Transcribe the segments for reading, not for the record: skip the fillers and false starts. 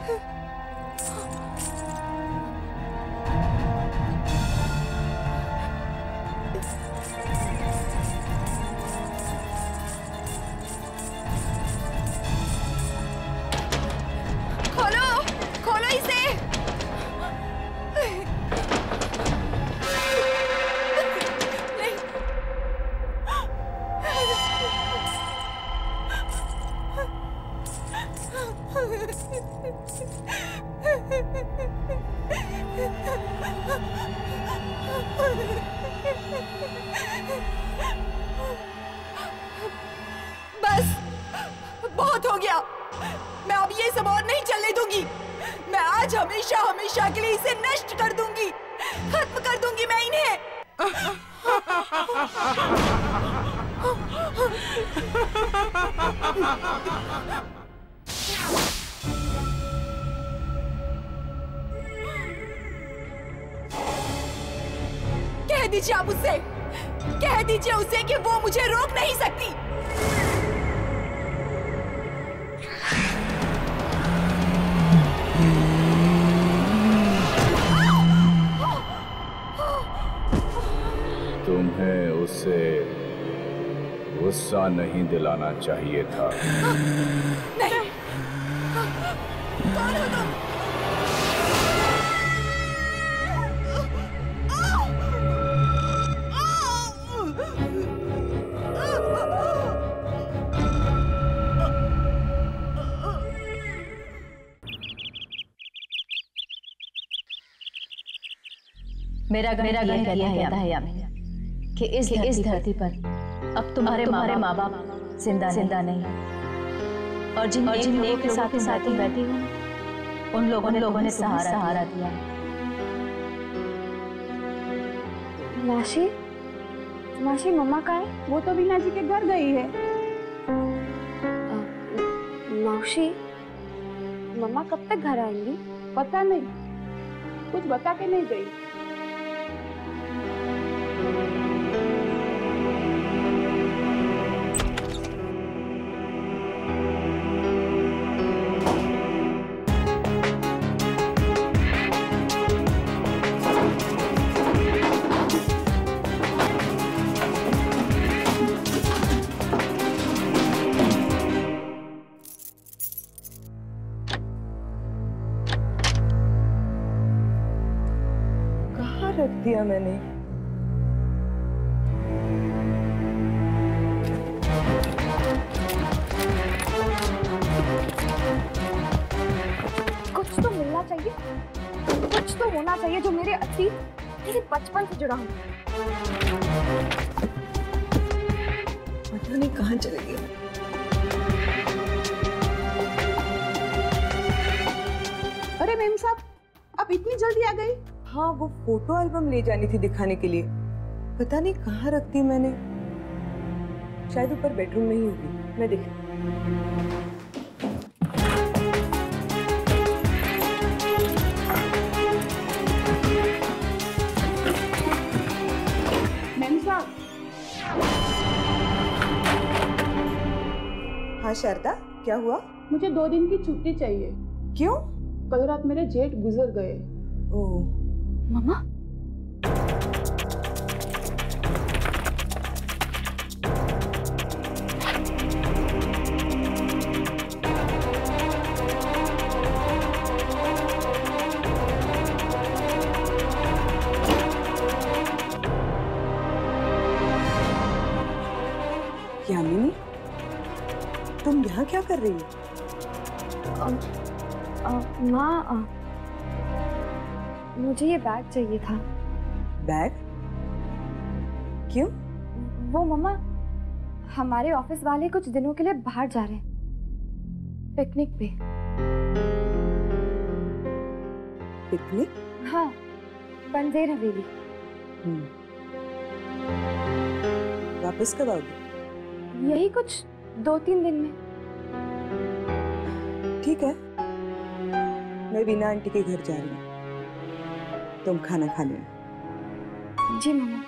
खोलो, खोलो इसे। बस, बहुत हो गया। मैं अब ये सब और नहीं चलने दूंगी। मैं आज हमेशा हमेशा के लिए इसे नष्ट कर दूंगी, खत्म कर दूंगी मैं इन्हें। कह दीजिए आप उससे, कह दीजिए उसे कि वो मुझे रोक नहीं सकती। तुम्हें उसे गुस्सा नहीं दिलाना चाहिए था। नहीं, कौन हो तुम? मेरा गण कहता है यामिनी कि इस धरती पर अब तुम्हारे माँ बाप जिंदा नहीं, और जिन लोगों के साथ बैठी हूँ उन लोगों ने सहारा दिया। मासी मम्मा कहाँ है? वो तो बीना जी के घर गई है। मौसी, मम्मा कब तक घर आएंगी? पता नहीं, कुछ बता के नहीं गई। रख दिया मैंने। कुछ तो मिलना चाहिए, कुछ तो होना चाहिए जो मेरे अतीत, मेरे बचपन से जुड़ा हो। पता नहीं कहाँ चले गए। अरे मेम साहब, आप इतनी जल्दी आ गई? हाँ, वो फोटो एल्बम ले जानी थी दिखाने के लिए। पता नहीं कहाँ रख दी मैंने। शायद ऊपर बेडरूम में ही होगी, मैं देख। मेम साहब। हाँ शारदा, क्या हुआ? मुझे 2 दिन की छुट्टी चाहिए। क्यों? कल रात मेरे जेठ गुजर गए। ओह। मम्मा, यामिनी, तुम यहाँ क्या कर रही हो? माँ, मुझे ये बैग चाहिए था। बैग? क्यों? वो मम्मा, हमारे ऑफिस वाले कुछ दिनों के लिए बाहर जा रहे हैं, पिकनिक पे। पिकनिक? हाँ, बंदेर हवेली। वापस कब आओगे? यही कुछ 2-3 दिन में। ठीक है, मैं बीना आंटी के घर जा रही हूँ, तुम खाना खा लेना। जी मम्मा।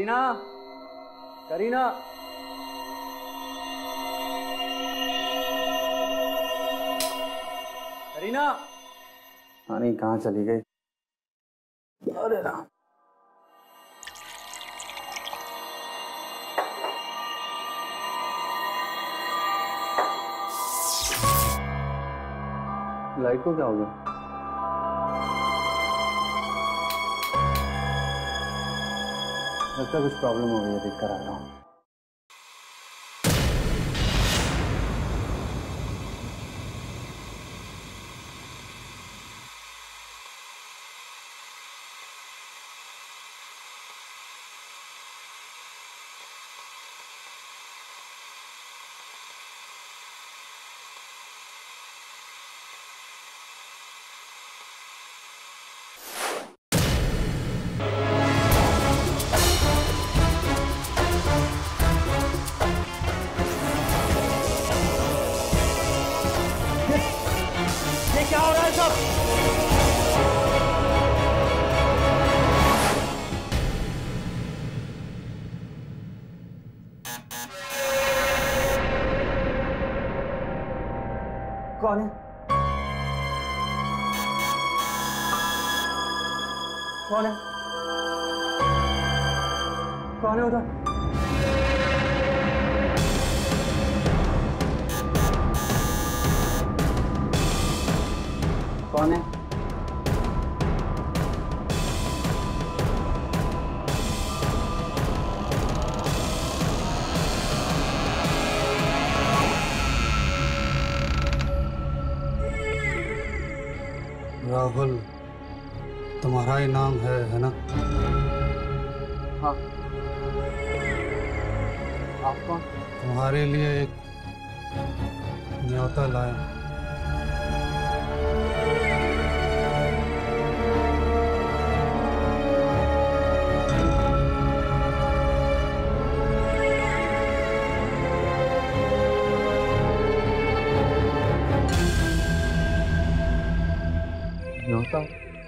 करीना, करीना, करीना। नहीं, कहाँ चली गई? अरे राम। लाइट को क्या हो गया? लगता है कुछ प्रॉब्लम हो गई है, देख कर आता हूँ। क्या हो रहा है सब? कौन है? कौन है? कौन है उधर? कौन है? राहुल, तुम्हारा ही नाम है ना? हाँ। आप कौन? तुम्हारे लिए एक न्योता लाया। न्योता?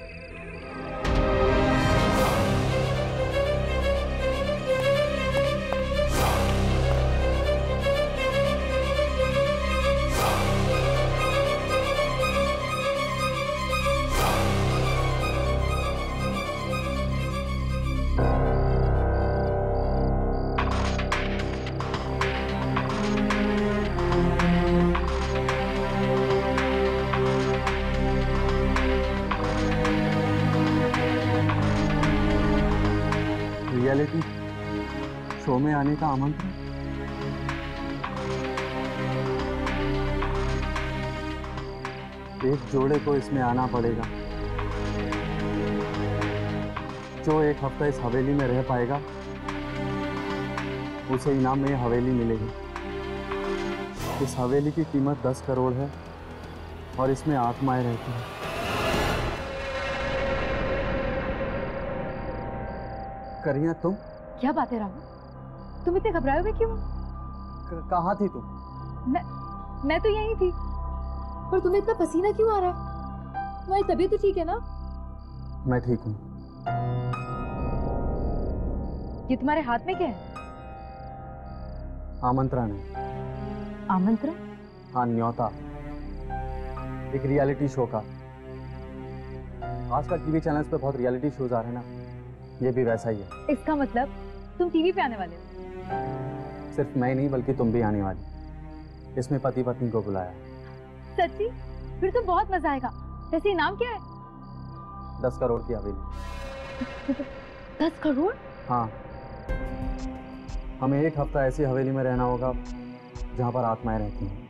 रियलिटी शो में आने का आमंत्रण? एक जोड़े को इसमें आना पड़ेगा। जो एक हफ्ता इस हवेली में रह पाएगा उसे इनाम में ये हवेली मिलेगी। इस हवेली की कीमत 10 करोड़ है और इसमें आत्माएं रहती हैं। करीना, तुम? क्या बात है राहुल, तुम इतने घबराए हुए क्यों? कहाँ थी तुम? मैं तो यहीं थी। पर तुम्हें इतना पसीना क्यों आ रहा? तुम्हारी तबीयत तो ठीक है ना? मैं ठीक हूँ। ये तुम्हारे हाथ में क्या है? आमंत्रण है। आमंत्रण? हाँ, न्योता। एक रियलिटी शो का। आजकल टीवी चैनल्स पे बहुत रियलिटी शोज आ रहे हैं ना, ये भी वैसा ही है। इसका मतलब तुम टीवी पे आने वाले हो? सिर्फ मैं नहीं बल्कि तुम भी आने वाली। इसमें पति पत्नी को बुलाया। सच्ची? फिर तो बहुत मजा आएगा। वैसे नाम क्या है? 10 करोड़ की हवेली। 10 करोड़? हाँ, हमें एक हफ्ता ऐसी हवेली में रहना होगा जहाँ पर आत्माएं रहती हैं।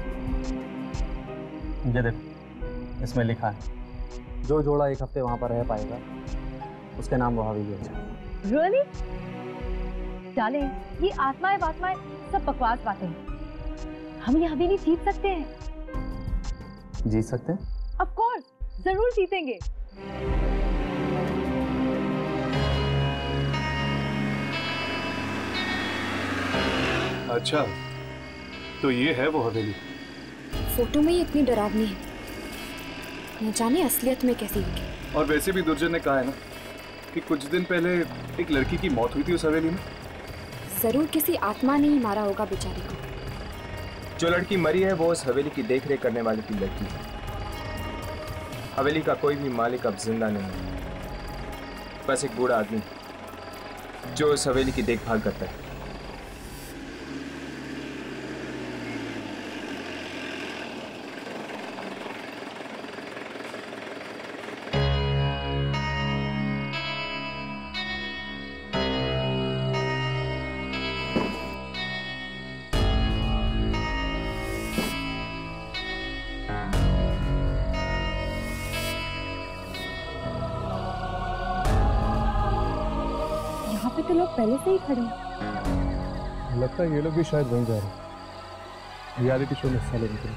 ये देखो, इसमें लिखा है जो जोड़ा एक हफ्ते वहाँ पर रह पाएगा उसके नाम वो हवेली हो जाए। Really? डार्लिंग, ये आत्माएं वात्माएं सब बकवास बातें हैं। हम ये हवेली जीत सकते हैं। जीत सकते हैं? Of course, जरूर जीतेंगे। अच्छा, तो ये है वो हवेली। फोटो में ही इतनी डरावनी है, न जाने असलियत में कैसी होगी। और वैसे भी दुर्जन ने कहा है ना कि कुछ दिन पहले एक लड़की की मौत हुई थी उस हवेली में? जरूर किसी आत्मा ने ही मारा होगा बेचारी को। जो लड़की मरी है वो उस हवेली की देखरेख करने वाले की लड़की है। हवेली का कोई भी मालिक अब जिंदा नहीं है, बस एक बूढ़ा आदमी जो उस हवेली की देखभाल करता है। तो लोग पहले से ही खड़े हैं। लगता है ये लोग भी शायद वहीं जा रहे हैं, रियलिटी शो में हिस्सा लेने के लिए।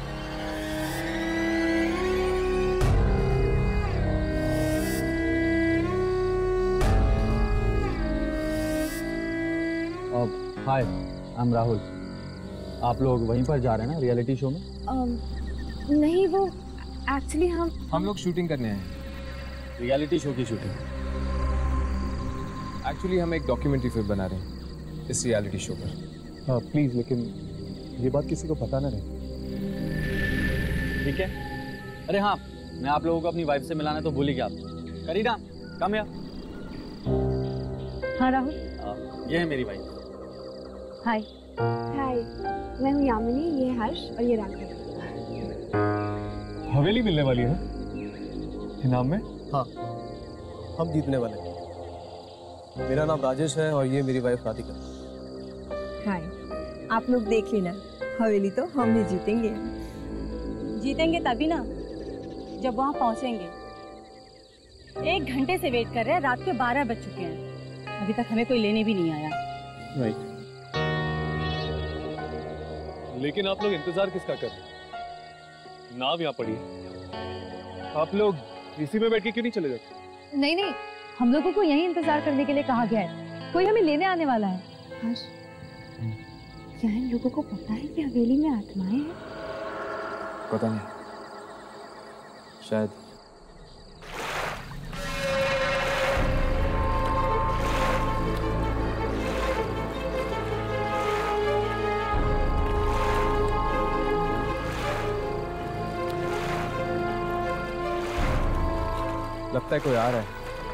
Hi, I am Rahul. आप लोग वहीं पर जा रहे हैं ना रियलिटी शो में? नहीं, वो एक्चुअली हम लोग शूटिंग करने हैं। रियलिटी शो की शूटिंग? एक्चुअली हम एक डॉक्यूमेंट्री फिल्म बना रहे हैं इस रियलिटी शो पर। प्लीज़, लेकिन ये बात किसी को पता ना रहे, ठीक है? अरे हाँ, मैं आप लोगों को अपनी वाइफ से मिलाना तो भूल ही गया। आप करीना, कम या। हाँ राहुल, ये है मेरी वाइफ। हाय। हाय, मैं हूँ यामिनी, ये हर्ष और ये राघव। हवेली मिलने वाली है इनाम में? हाँ, हम जीतने वाले हैं। मेरा नाम राजेश है और ये मेरी वाइफ राधिका। हाय, आप लोग देख लेना, हवेली तो हम ही जीतेंगे। जीतेंगे तभी ना जब वहाँ पहुँचेंगे। 1 घंटे से वेट कर रहे हैं, रात के 12 बज चुके हैं, अभी तक हमें कोई लेने भी नहीं आया। राइट। लेकिन आप लोग इंतजार किसका कर रहे हैं? नाव यहाँ पड़ी है, आप लोग इसी में बैठ के क्यों नहीं चले जाते? नहीं नहीं, हम लोगों को यहीं इंतजार करने के लिए कहा गया है, कोई हमें लेने आने वाला है। हर्ष, क्या इन लोगों को पता है कि हवेली में आत्माएं हैं? पता नहीं, शायद। लगता है कोई आ रहा है।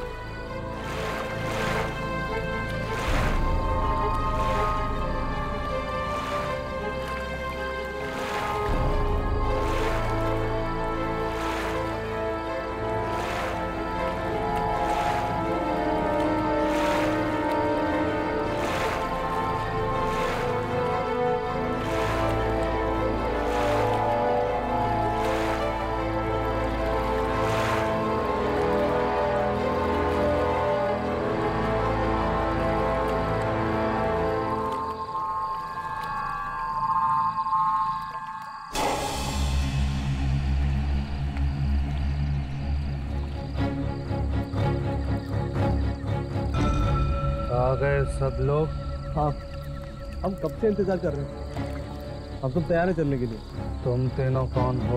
आ गए सब लोग? हाँ, हम कब से इंतजार कर रहे हैं। हम तुम तैयार हैं चलने के लिए। तुम तीनों कौन हो?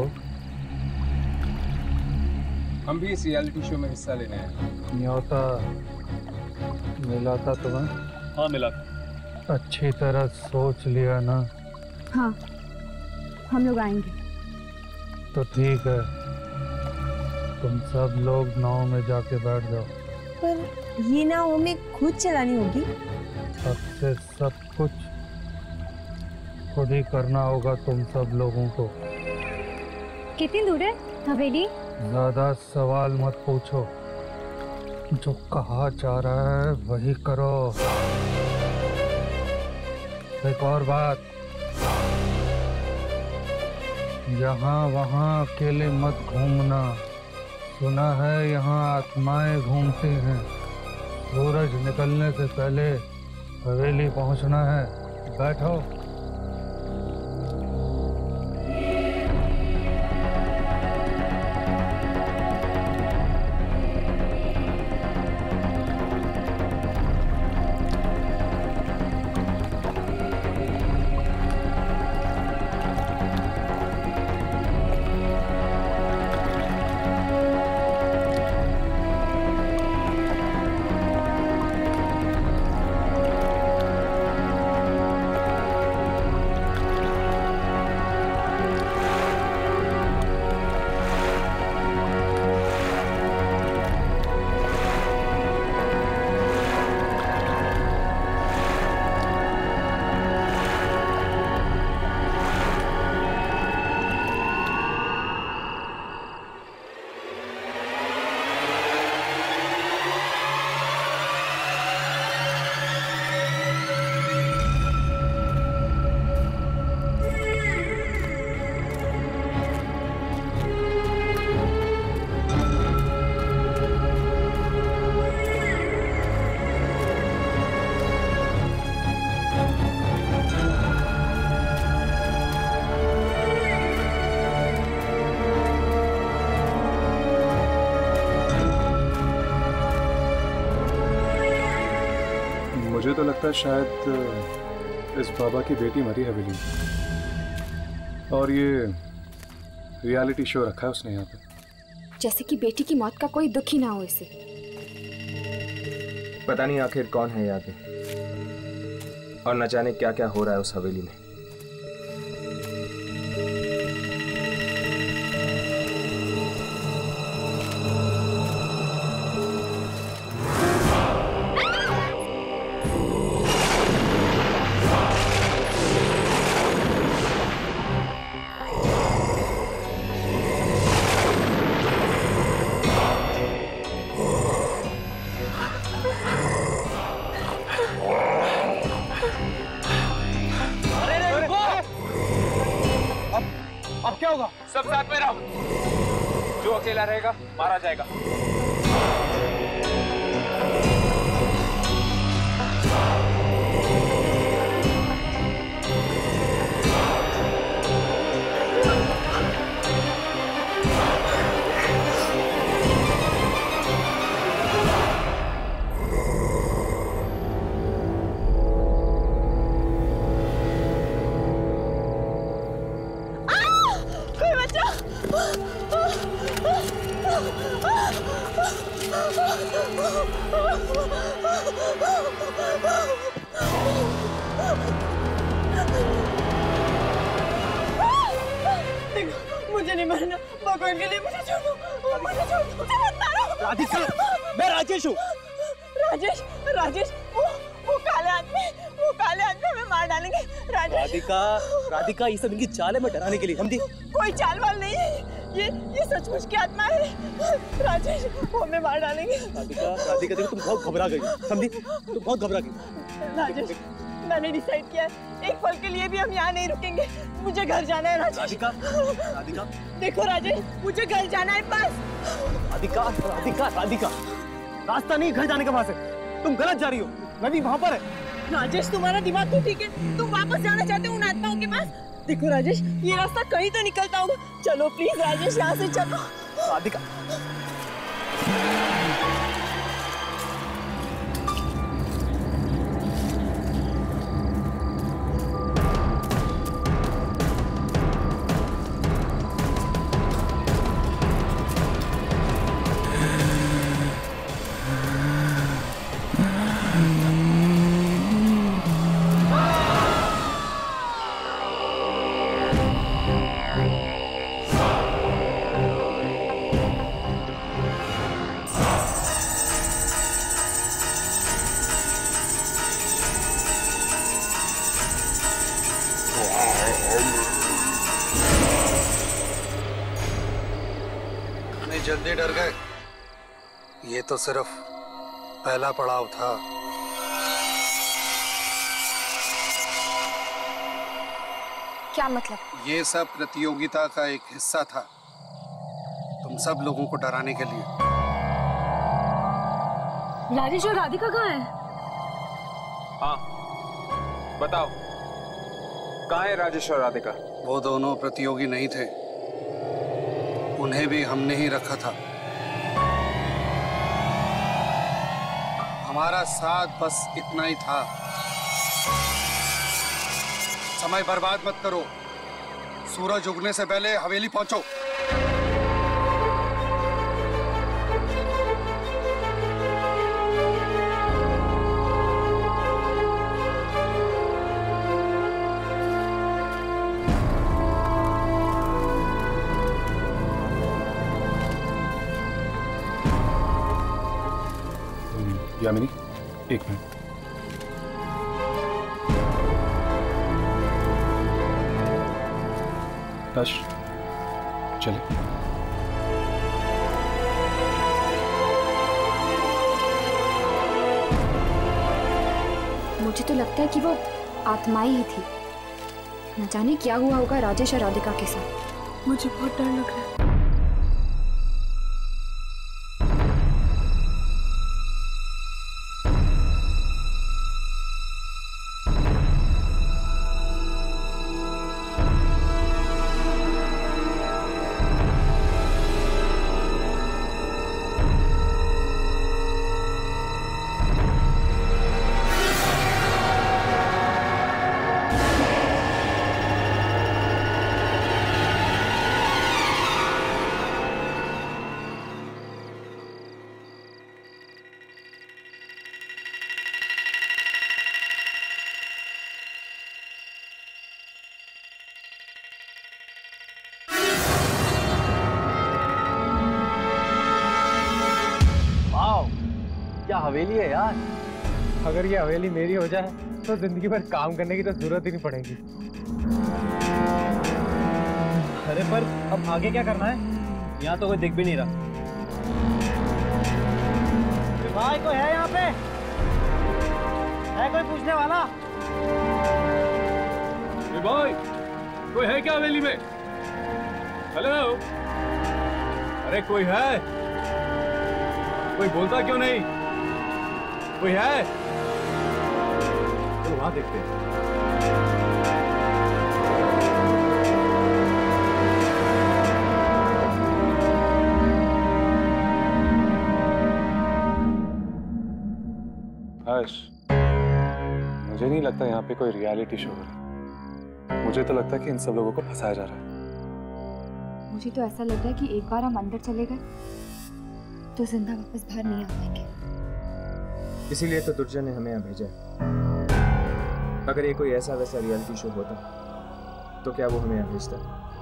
हम भी इस रियलिटी शो में हिस्सा लेने हैं। न्योता मिला था तुम्हें? हाँ मिला। अच्छी तरह सोच लिया ना? हाँ, हम लोग आएंगे। तो ठीक है, तुम सब लोग नाव में जाके बैठ जाओ। पर ये नाव हमें खुद चलानी होगी? अब से सब कुछ खुद ही करना होगा तुम सब लोगों को। कितनी दूर है हवेली? ज्यादा सवाल मत पूछो, जो कहा जा रहा है वही करो। एक और बात, यहाँ वहाँ अकेले मत घूमना। सुना है यहाँ आत्माएं घूमती हैं। सूरज निकलने से पहले हवेली पहुँचना है। बैठो। मुझे तो लगता है शायद इस बाबा की बेटी मरी हवेली में, और ये रियलिटी शो रखा है उसने यहाँ पे। जैसे कि बेटी की मौत का कोई दुख ही ना हो इसे। पता नहीं आखिर कौन है यहाँ पे, और न जाने क्या क्या हो रहा है उस हवेली में। सब साथ में रहो, जो अकेला रहेगा मारा जाएगा। मुझे नहीं मरना, भगवान के लिए मुझे छोड़ दो, मुझे छोड़ दो, मुझे मत मारो। राधिका, मैं राजेश हूँ। राजेश, राजेश, वो काले आदमी हमें मार डालेंगे। राधिका, राधिका, ये सब इनकी चाल है मैं डराने के लिए, समझी? कोई चाल वाल नहीं है, ये सचमुच की आत्मा है। राजेश, वो हमें मार डालेंगे। राधिका, राधिका, देखो तुम बहुत घबरा गई, समझी? तुम बहुत घबरा गई। राजेश, मैंने डिसाइड किया है, एक पल के लिए भी हम यहाँ नहीं रुकेंगे। मुझे घर जाना है राजेश। राधिका, राधिका, देखो राजेश, मुझे घर जाना है बस। राधिका, राधिका, राधिका, रास्ता नहीं घर जाने का वहाँ से, तुम गलत जा रही हो, मैं भी वहाँ पर है। राजेश, तुम्हारा दिमाग तो ठीक है, तुम वापस जाना चाहते हो उन आत्माओं के पास। देखो राजेश, ये रास्ता कहीं तो निकलता होगा, चलो प्लीज राजेश, यहाँ से चलो। राधिका, जल्दी डर गए? ये तो सिर्फ पहला पड़ाव था। क्या मतलब? ये सब प्रतियोगिता का एक हिस्सा था, तुम सब लोगों को डराने के लिए। राजेश और राधिका कहाँ हैं? हाँ, बताओ, कहाँ है राजेश और राधिका? वो दोनों प्रतियोगी नहीं थे, उन्हें भी हमने ही रखा था। हमारा साथ बस इतना ही था। समय बर्बाद मत करो, सूरज उगने से पहले हवेली पहुंचो। यामिनी, एक मिनट। हर्ष, चले। मुझे तो लगता है कि वो आत्माएं ही थी। न जाने क्या हुआ होगा राजेश और राधिका के साथ। मुझे बहुत डर लग रहा है। हवेली है यार। अगर ये हवेली मेरी हो जाए तो जिंदगी भर काम करने की तो जरूरत ही नहीं पड़ेगी। अरे पर अब आगे क्या करना है? यहाँ तो कोई दिख भी नहीं रहा। भाई कोई है यहाँ पे? है कोई पूछने वाला? भाई कोई है क्या हवेली में? हेलो, अरे कोई है? कोई बोलता क्यों नहीं? कोई है? चलो वहां देखते हैं। हर्ष, मुझे नहीं लगता यहाँ पे कोई रियलिटी शो हो रहा है। मुझे तो लगता है कि इन सब लोगों को फंसाया जा रहा है। मुझे तो ऐसा लग रहा है कि एक बार हम अंदर चले गए तो जिंदा वापस बाहर नहीं आ पाएंगे। इसीलिए तो दुर्जन ने हमें यहाँ भेजा है। अगर ये कोई ऐसा वैसा रियलिटी शो होता तो क्या वो हमें यहाँ भेजता?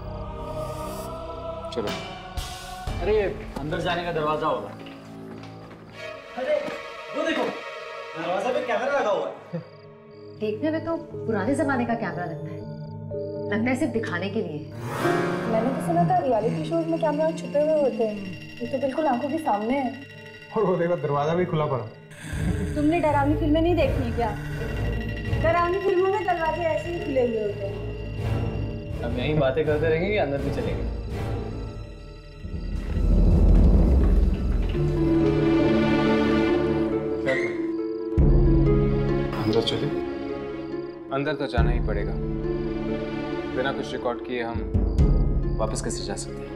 चलो। अरे अंदर जाने का दरवाजा होगा। अरे वो देखो, दरवाजा पे कैमरा लगा हुआ है। देखने में तो पुराने जमाने का कैमरा लगता है सिर्फ दिखाने के लिए। मैंने तो सुना था रियलिटी शोज में कैमरा छुपे हुए होते हैं। ये तो बिल्कुल आंखों के सामने है। और वो देखो दरवाजा भी खुला पड़ा। तुमने डरावनी फिल्में नहीं देखी क्या? डरावनी फिल्मों में दरवाजे ऐसे ही खुले हुए होते हैं। अब यहीं बातें करते रहेंगे कि अंदर भी चलेंगे? अंदर चले? अंदर तो जाना ही पड़ेगा। बिना कुछ रिकॉर्ड किए हम वापस कैसे जा सकते हैं?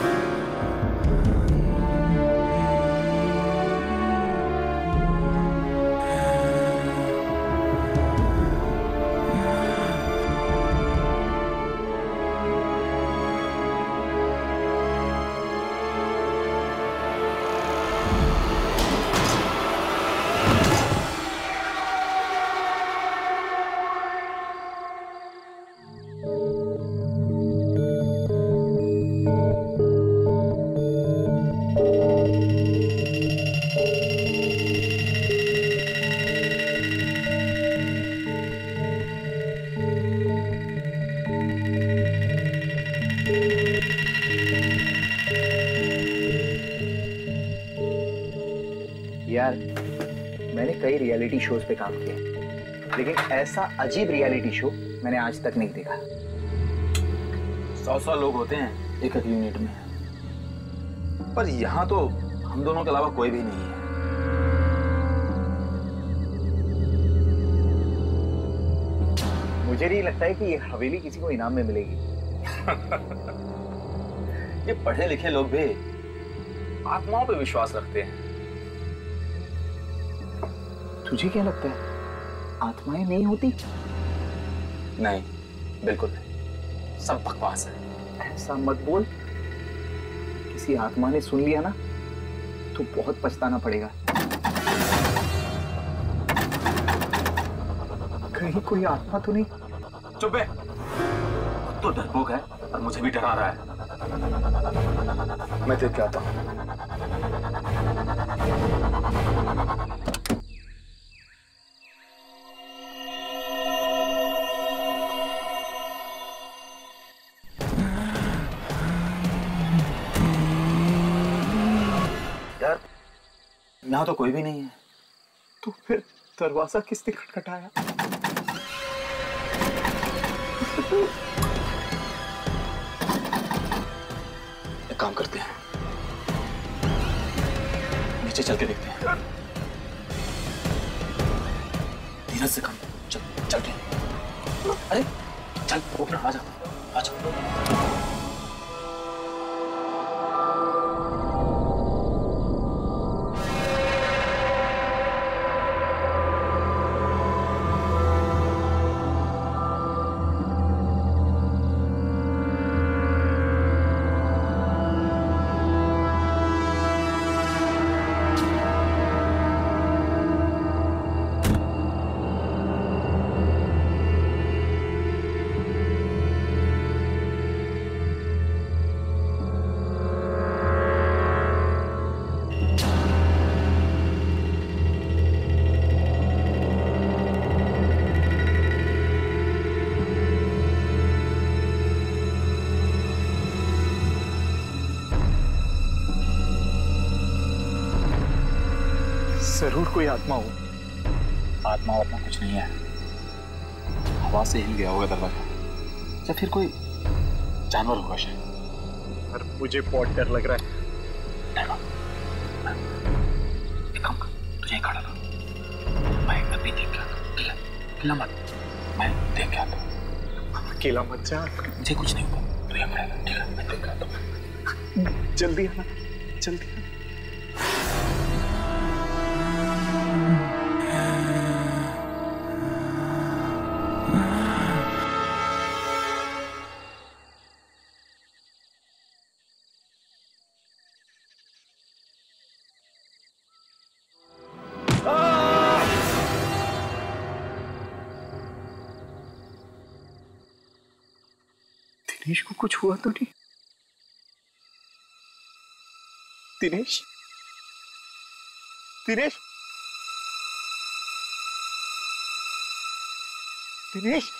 यार मैंने कई रियलिटी शोज पे काम किया, लेकिन ऐसा अजीब रियलिटी शो मैंने आज तक नहीं देखा। 100 लोग होते हैं एक यूनिट में, पर यहाँ तो हम दोनों के अलावा कोई भी नहीं है। मुझे नहीं लगता है कि ये हवेली किसी को इनाम में मिलेगी। ये पढ़े लिखे लोग भी आत्माओं पे विश्वास रखते हैं। तुझे क्या लगता है आत्माएं नहीं होती? नहीं, बिल्कुल नहीं, सब बकवास है। ऐसा मत बोल, किसी आत्मा ने सुन लिया ना तो बहुत पछताना पड़ेगा। कहीं कोई आत्मा तो नहीं? चुप है, तो डरपोक है और मुझे भी डरा रहा है। मैं देख के आता हूं। यार यहाँ तो कोई भी नहीं है, तो फिर दरवाजा किसने खटखटाया? एक काम करते हैं, नीचे चल के देखते हैं। धीरज से काम, चल चल के। अरे चल ओपनर, आजा आजा। जरूर कोई आत्मा हो। आत्मा वात्मा कुछ नहीं है, हवा से हिल गया होगा दरवाजा, या फिर कोई जानवर होगा शायद। पर मुझे बहुत डर लग रहा है। एक काम कर, तू यहीं खड़ा रहा, मैं अभी देख के आता हूँ, ठीक है? हिलना मत, मैं देख के आता हूँ। अकेला मत जा, मुझे कुछ नहीं होगा, तू यहाँ खड़ा रहा, ठीक है? मैं देख के आता हूँ। जल्दी आना, जल्दी आना। दिनेश को कुछ हुआ तो नहीं? दिनेश, दिनेश, दिनेश,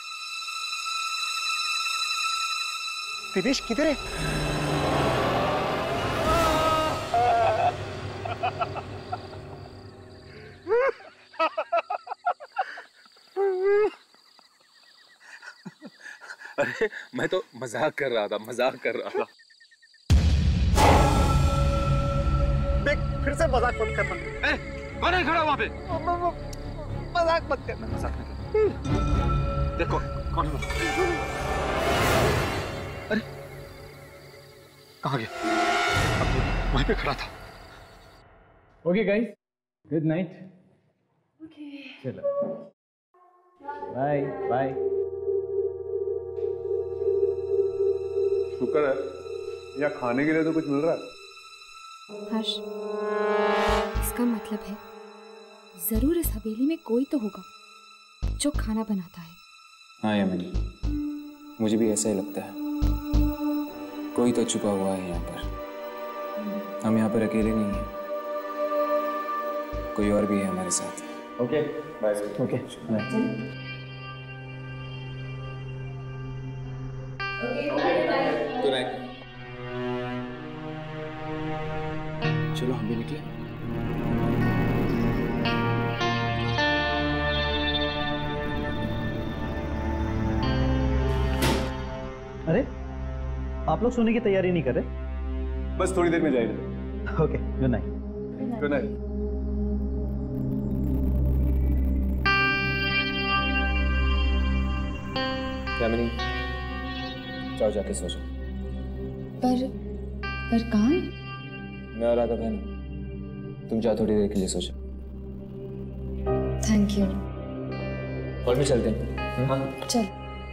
दिनेश किधर है? अरे मैं तो मजाक कर रहा था, मजाक कर रहा था। देख, फिर से मजाक मत करना। कौन है खड़ा वहां पे? मजाक मत करना। मजाक मत करना। देखो कौन है? अरे कहाँ गया? वहीं पे खड़ा था। Okay guys, good night. Okay चलो बाय बाय। शुक्र है यहाँ खाने के लिए तो कुछ मिल रहा है। हर्ष, इसका मतलब है जरूर इस हवेली में कोई तो होगा जो खाना बनाता है। हाँ यामिनी, मुझे भी ऐसा ही लगता है, कोई तो छुपा हुआ है यहाँ पर। हम यहाँ पर अकेले नहीं हैं, कोई और भी है हमारे साथ। Okay bye. Okay good night. चलो हम भी निकले। अरे आप लोग सोने की तैयारी नहीं कर रहे? बस थोड़ी देर में जाएंगे। Okay, good night. Good night. Yamini, जाओ जाके सो जाओ। पर कहाँ? मैं और राघव है ना, तुम जाओ थोड़ी देर के लिए सो जाओ। Thank you. और भी चलते हैं। हाँ चल।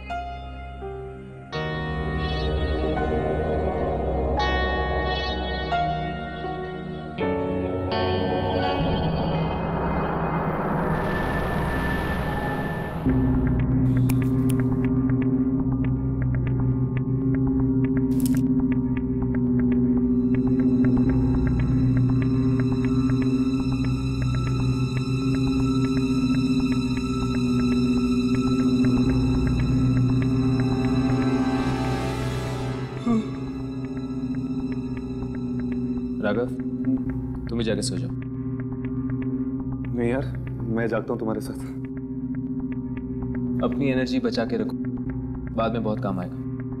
राघव, तुम भी जाके सो जाओ। नहीं यार, मैं जागता हूँ तुम्हारे साथ। अपनी एनर्जी बचा के रखो, बाद में बहुत काम आएगा।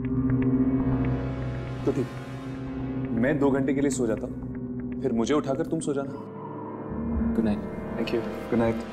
तो ठीक, मैं 2 घंटे के लिए सो जाता हूँ, फिर मुझे उठाकर तुम सो जाना। Good night. Thank you. Good night.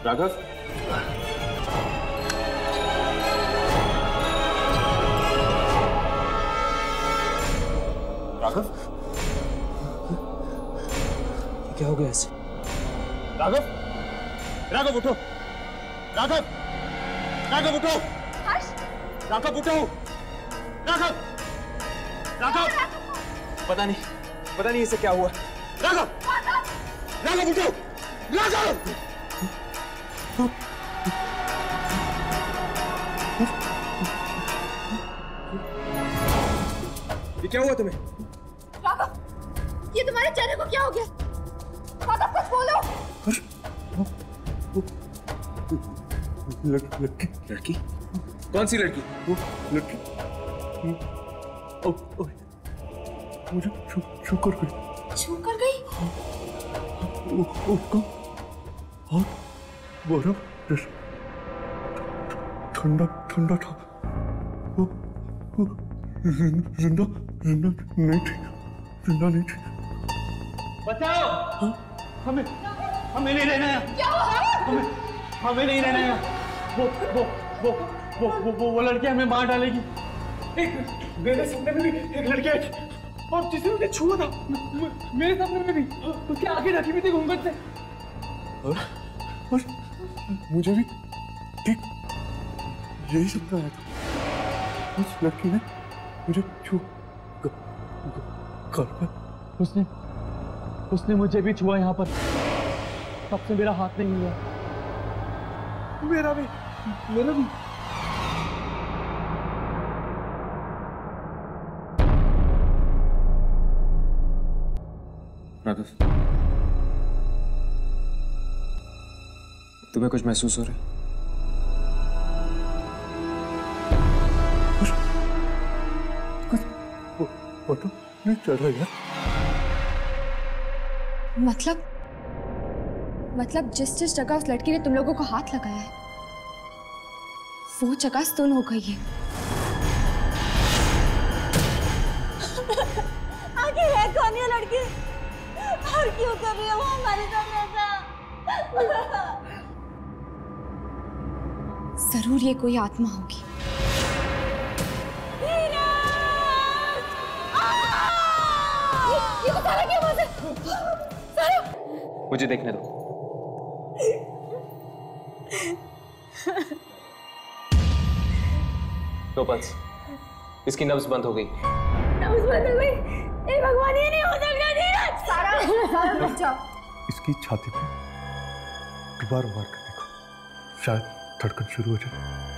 Raghav, Raghav, क्या हो गया ऐसे? राघव, राघव उठो, राघव, राघव उठो, राघव उठो, राघव, राघव, पता नहीं इसे क्या हुआ। राघव, राघव उठो, राघव, ये क्या हुआ तुम्हें? राघव, ये तुम्हारे चेहरे को क्या हो गया? राघव कुछ बोलो। लड़की? कौन सी लड़की? वो लड़की मुझे छू कर गई। छू कर गई? उसका हाथ बर्फ जैसा ठंडा ठंडा था। वो जिंदा नहीं थी। बचाओ! हमें नहीं रहना है। क्या हुआ? हमें नहीं रहना है। वो लड़की हमें मार डालेगी। मेरे सपने में भी एक लड़की आई और जिसने मुझे छुआ था, मेरे सपने में भी उसकी आंखें ढकी हुई थी घूंघट से। और मुझे भी ठीक यही सपना आया था। उस लड़की ने मुझे छू कर उसने मुझे भी छुआ यहाँ पर। तब से मेरा हाथ नहीं हुआ। मेरा भी। राघव, तुम्हें कुछ महसूस हो रहा है? कुछ फोटो नहीं चल रहा है। मतलब जिस जगह उस लड़की ने तुम लोगों को हाथ लगाया है, वो जगह सुन हो गई है। आखिर है कौन ये लड़की और क्यों कर रही है वो हमारे साथ ऐसा? जरूर ये कोई आत्मा होगी। ये तो सारा क्या बात है? सारा मुझे देखने दो। No pulse. इसकी नब्ज बंद हो गई। नब्ज बंद हो गई? ए भगवान, ये नहीं हो सकता। धीरज, सारा रुक जाओ। इसकी छाती पे दोबारा मार कर देखो, शायद धड़कन शुरू हो जाए।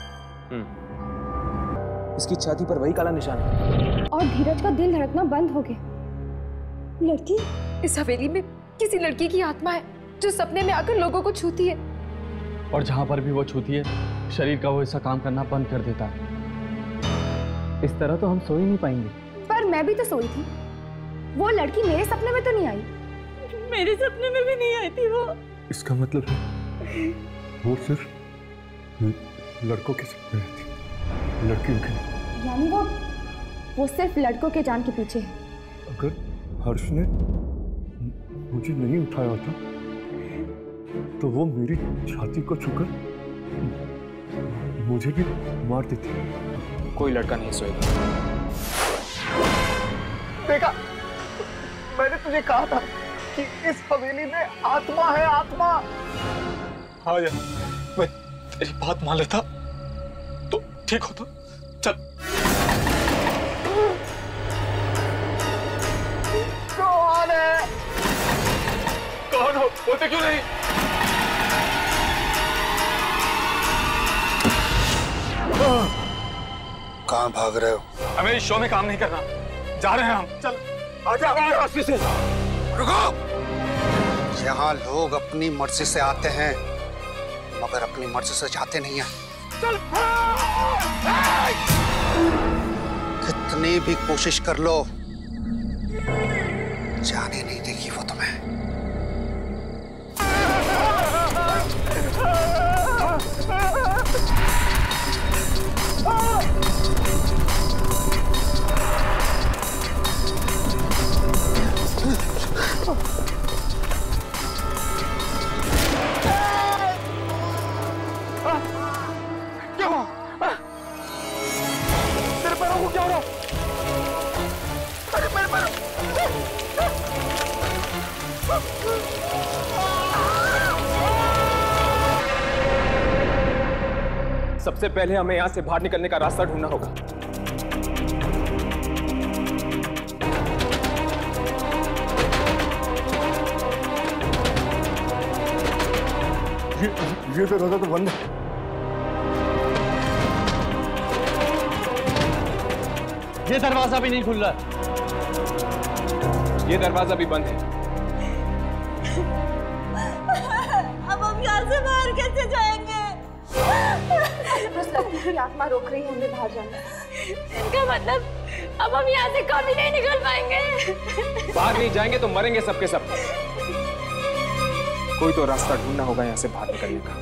इसकी छाती पर वही काला निशान है। और धीरज का दिल धड़कना बंद हो गया। लड़की, इस हवेली में किसी लड़की की आत्मा है जो सपने में आकर लोगों को छूती है। और जहां पर भी वो छूती है, शरीर का वो हिस्सा काम करना बंद कर देता है। इस तरह तो हम सो ही नहीं पाएंगे। पर मैं भी तो सोई थी। वो लड़की मेरे सपने में तो नहीं आई। मेरे सपने में भी नहीं आई थी वो। इसका मतलब है वो सिर्फ लड़कों के सपने रहती, लड़कियों के नहीं। यानी वो सिर्फ लड़कों के जान के पीछे है। अगर हर्ष ने मुझे नहीं उठाया होता तो वो मेरी छाती को छूकर मुझे भी मार देती। कोई लड़का नहीं सोएगा। देखा, मैंने तुझे कहा था कि इस हवेली में आत्मा है, आत्मा। हाँ यार, मैं तेरी बात मान लेता तो ठीक होता। चल। कौन है? कौन हो? बोलते क्यों नहीं? कहाँ भाग रहे हो? हमें इस शो में काम नहीं करना। जा रहे हैं हम। चल, आजा हमारे रास्ते से। रुको! यहाँ लोग अपनी मर्जी से आते हैं मगर अपनी मर्जी से जाते नहीं हैं। चल। कितनी भी कोशिश कर लो, जाने नहीं देगी वो तुम्हें। सबसे पहले हमें यहाँ से बाहर निकलने का रास्ता ढूंढना होगा। ये दरवाजा तो बंद है। ये दरवाजा भी नहीं खुल रहा। ये दरवाजा भी बंद है। अब हम यहाँ से बाहर कैसे जाएंगे? बस लगती है कि आत्मा रोक रही है हमें बाहर जाने। इनका मतलब अब हम यहाँ से कभी नहीं निकल पाएंगे। बाहर नहीं जाएंगे तो मरेंगे सबके सब। कोई तो रास्ता ढूंढना होगा यहाँ से बाहर निकलने का।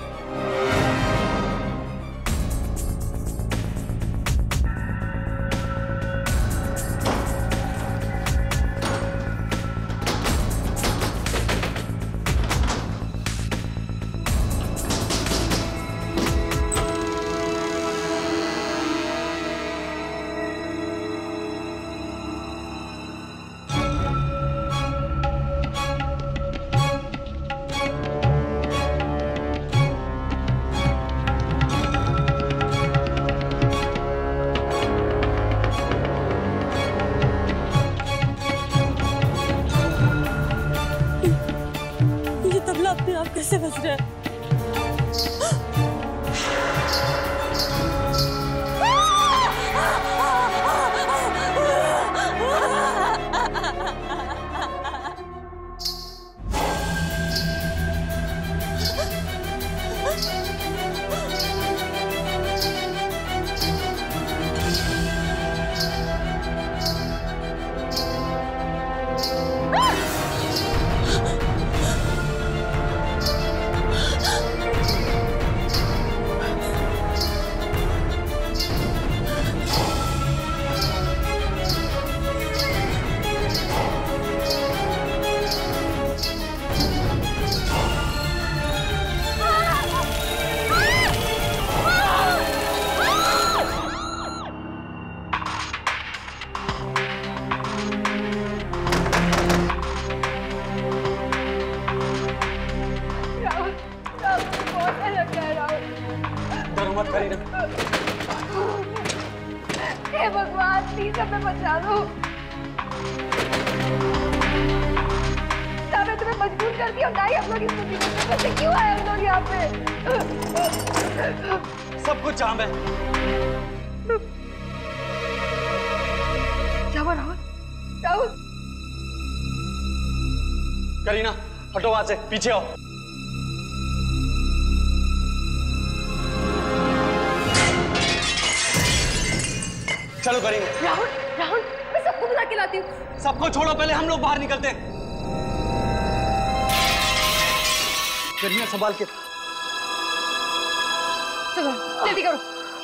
कैसे बच रहा है? हे भगवान प्लीज हमें बचा लो। मैं तुम्हें मजबूर कर दिया ना ही हम लोग इस मुसीबत में क्यों आए हम लोग यहाँ पे? सब कुछ जाम है। क्या हुआ राहुल? राहुल करीना हटो वहां से, पीछे आओ। चलो करीना। राहुल राहुल मैं सबको बुला के लाती हूँ। सबको छोड़ो, पहले हम लोग बाहर निकलते हैं। करीना संभाल के। चलो जल्दी करो।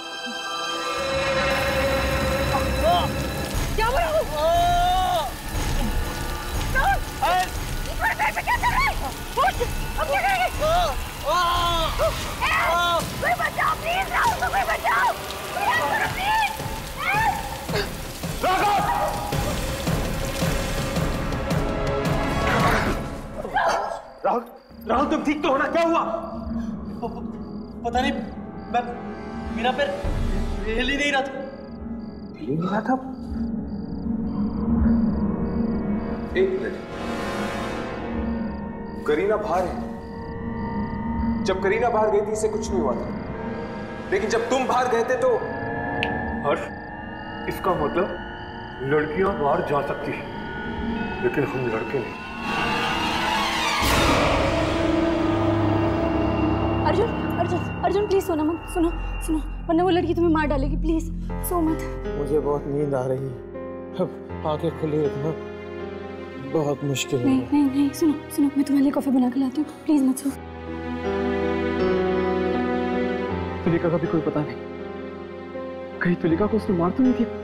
क्या हुआ राहुल? राहुल क्या कर रहा है? अब क्या करेंगे? कोई बचाओ प्लीज, राहुल को कोई बचाओ प्लीज। राहुल राहुल तुम ठीक तो हो ना? क्या हुआ? पता नहीं, मेरा पैर हिल ही नहीं रहा था। हिल ही नहीं रहा था? एक मिनट, करीना बाहर है। जब करीना बाहर गई थी इसे कुछ नहीं हुआ था, लेकिन जब तुम बाहर गए थे तो। हर्ष, इसका मतलब लड़कियां बाहर जा सकती हैं, लेकिन हम लड़के नहीं। अर्जुन अर्जुन अर्जुन प्लीज सोना मत, सुनो सुनो, वरना वो लड़की तुम्हें मार डालेगी। प्लीज सो मत। मुझे बहुत नींद आ रही है, अब आंखें खुली रखना बहुत मुश्किल है। नहीं नहीं नहीं, सुनो सुनो, मैं तुम्हारे लिए कॉफी बना के लाती हूँ। प्लीज मत सो। तुलिका का भी कोई पता नहीं, कहीं तुलिका को उसने मार तो नहीं दिया?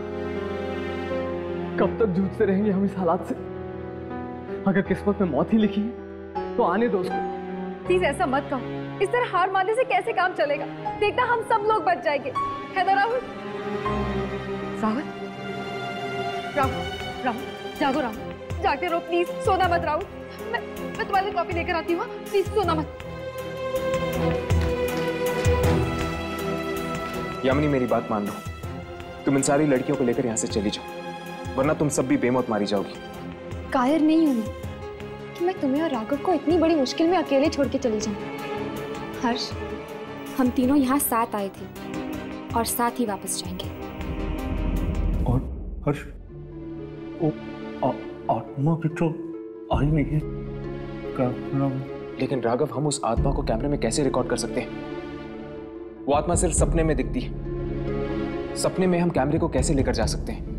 कब तक जूझते रहेंगे हम इस हालात से? अगर किस्मत में मौत ही लिखी है तो आने दो उसको। प्लीज ऐसा मत कहो, इस तरह हार मानने से कैसे काम चलेगा? देखना हम सब लोग बच जाएंगे, है ना राहुल? राहुल राहुल राहुल जागो, राहुल जागते रहो प्लीज, सोना मत राहुल। मैं तुम्हारे लिए कॉफी लेकर आती हूँ, प्लीज सोना मत। यामिनी मेरी बात मान लो, तुम इन सारी लड़कियों को लेकर यहाँ से चली जाओ, वरना तुम सब भी बेमौत मारी जाओगी। कायर नहीं हूँ मैं कि मैं तुम्हें और राघव को इतनी बड़ी मुश्किल में अकेले छोड़ के चली जाऊँ। हर्ष, हम तीनों यहाँ साथ आए थे और साथ ही वापस जाएंगे। और हर्ष, वो आत्मा भी तो आई नहीं है। लेकिन राघव, हम उस आत्मा को कैमरे में कैसे रिकॉर्ड कर सकते हैं? वो आत्मा सिर्फ सपने में दिखती है। सपने में हम कैमरे को कैसे लेकर जा सकते हैं?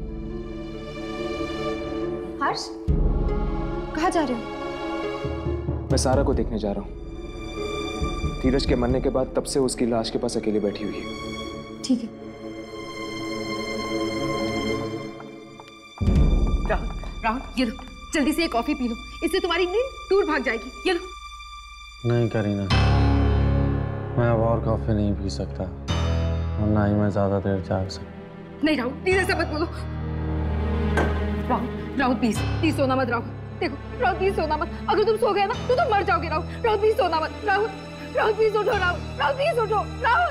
हर्ष, कहाँ जा रहे हो? मैं सारा को देखने जा रहा हूँ। धीरज के मरने के बाद तब से उसकी लाश के पास अकेले बैठी हुई है। ठीक है। राहुल, ये लो, जल्दी से एक कॉफी पी लो, इससे तुम्हारी नींद दूर भाग जाएगी। ये लो। नहीं करीना, मैं अब और कॉफी नहीं पी सकता और ना ही मैं ज्यादा देर जाग सकता। नहीं राहुल, प्लीज ऐसा मत बोलो। राहुल प्लीज सोना मत। राहुल देखो, राहुल प्लीज सोना मत। अगर तुम सो गए ना तो तुम मर जाओगे। राहुल प्लीज सोना मत। राहुल प्लीज उठो। राहुल प्लीज उठो। राहुल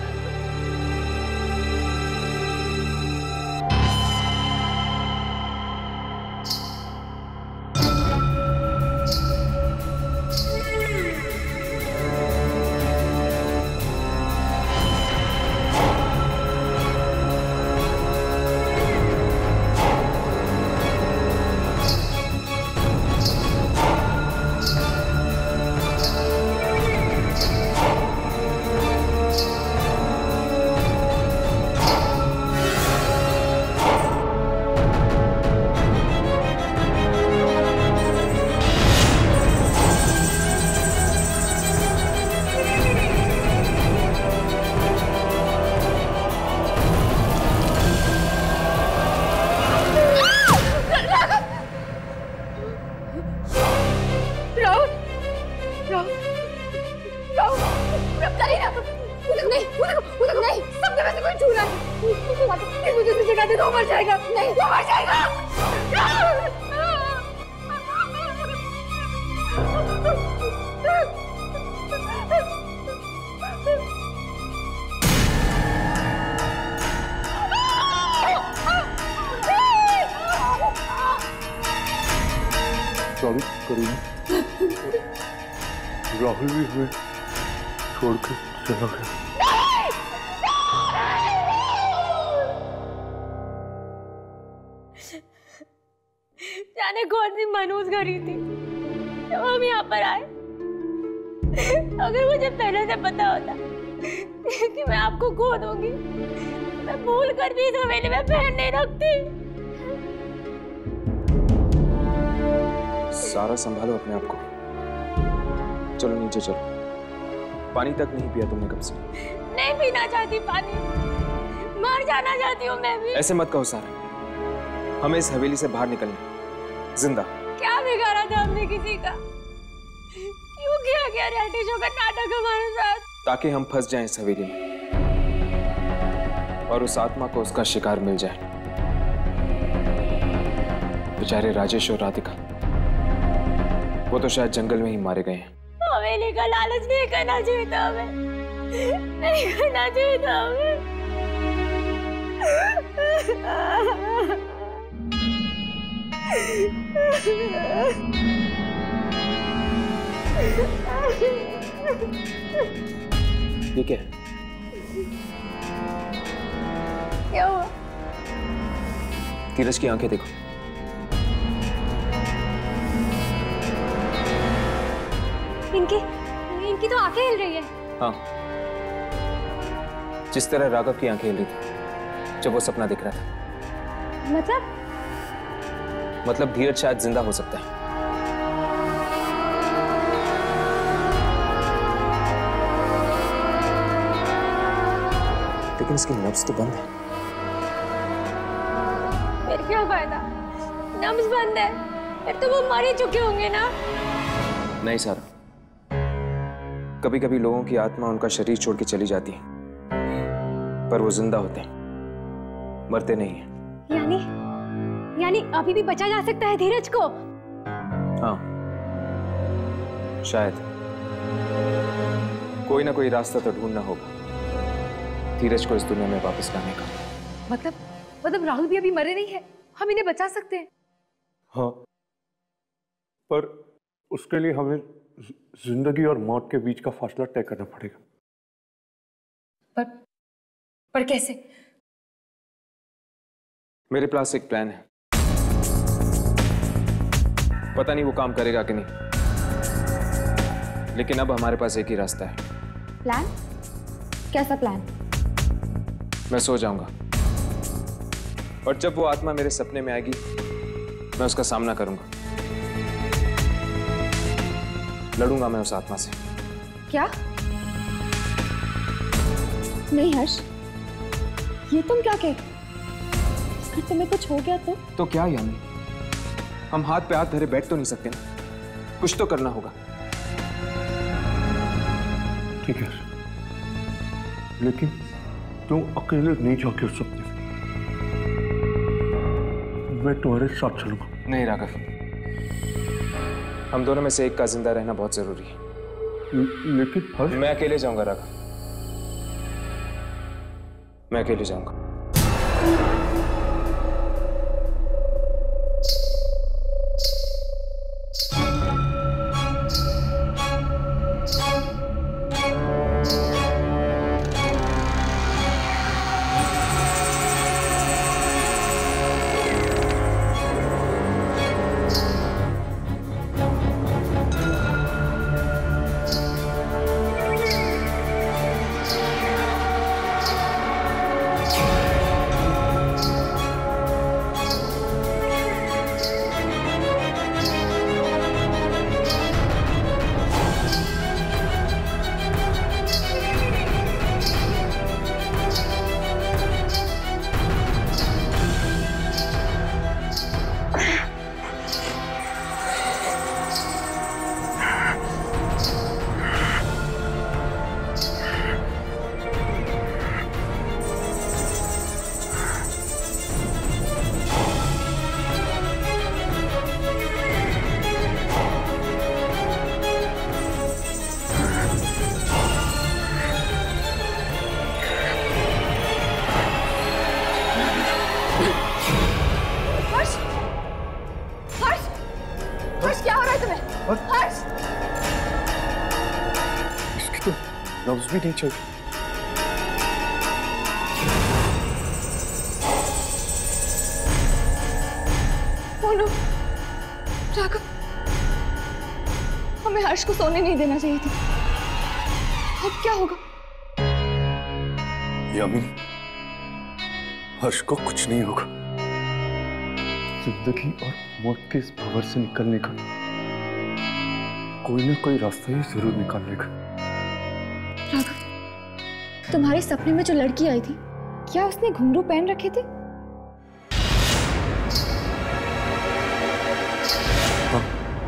राहुल भी हमें छोड़कर चला गया। जाने कौन सी मनहूस घड़ी थी जब हम यहाँ पर आए। अगर मुझे पहले से पता होता कि मैं आपको खो दूंगी, मैं भूल कर भी इस हवेली में पैर नहीं रखती। सारा संभालो अपने आप को। चलो नीचे चलो। पानी तक नहीं पिया तुमने कब से? नहीं पीना चाहती पानी, मर जाना चाहती हूँ मैं भी। ऐसे मत कहो सारा, हमें इस हवेली से बाहर निकलना जिंदा। क्या बिगाड़ा था हमने किसी का? क्यों किया गया रियलिटी शो का नाटक हमारे साथ? ताकि हम फंस जाएं इस हवेली में और उस आत्मा को उसका शिकार मिल जाए। बेचारे राजेश और राधिका, वो तो शायद जंगल में ही मारे गए हैं। हवेली का लालच नहीं करना चाहिए था हमें, नहीं करना चाहिए था हमें। ये क्या है? क्या हुआ? धीरज की आंखें देखो। इनकी तो आंखें हिल रही है। हाँ, जिस तरह राघव की आंखें हिल रही थी जब वो सपना दिख रहा था। मतलब धीरज शायद जिंदा हो सकता है। लेकिन इसकी नब्ज तो बंद है। फिर क्या फायदा? नब्ज बंद है, फिर तो वो मर ही चुके होंगे ना। नहीं सारा, कभी कभी लोगों की आत्मा उनका शरीर छोड़ के चली जाती है, पर वो जिंदा होते हैं, मरते नहीं हैं। यानी अभी भी बचा जा सकता है धीरज को? हाँ, शायद कोई ना कोई रास्ता तो ढूंढना होगा। धीरज को इस दुनिया में वापस लाने का। मतलब राहुल भी अभी मरे नहीं है, हम इन्हें बचा सकते हैं। हाँ, पर उसके लिए हमें जिंदगी और मौत के बीच का फासला तय करना पड़ेगा। पर कैसे? मेरे पास एक प्लान है, पता नहीं वो काम करेगा कि नहीं, लेकिन अब हमारे पास एक ही रास्ता है। प्लान? कैसा प्लान? मैं सो जाऊंगा और जब वो आत्मा मेरे सपने में आएगी मैं उसका सामना करूंगा, लड़ूंगा मैं उस आत्मा से। क्या? नहीं हर्ष, ये तुम क्या कह? अगर तुम्हें कुछ हो गया तो क्या यानी? हम हाथ पे हाथ धरे बैठ तो नहीं सकते ना, कुछ तो करना होगा। ठीक है, लेकिन तुम अकेले नहीं जाओगे उस सपने में, मैं तुम्हारे साथ चलूंगा। नहीं राघव, हम दोनों में से एक का जिंदा रहना बहुत जरूरी है। लेकिन हर्ष, मैं अकेले जाऊंगा राघव, मैं अकेले जाऊंगा। नब्ज भी नहीं चल। राघव, हमें हर्ष को सोने नहीं देना चाहिए था। अब क्या होगा? यामिनी, हर्ष को कुछ नहीं होगा। जिंदगी और मौत के इस भंवर से निकलने का कोई ना कोई रास्ता ही जरूर निकाल लेगा। राघव, तुम्हारे सपने में जो लड़की आई थी, क्या उसने घुंघरू पहन रखे थे? हाँ,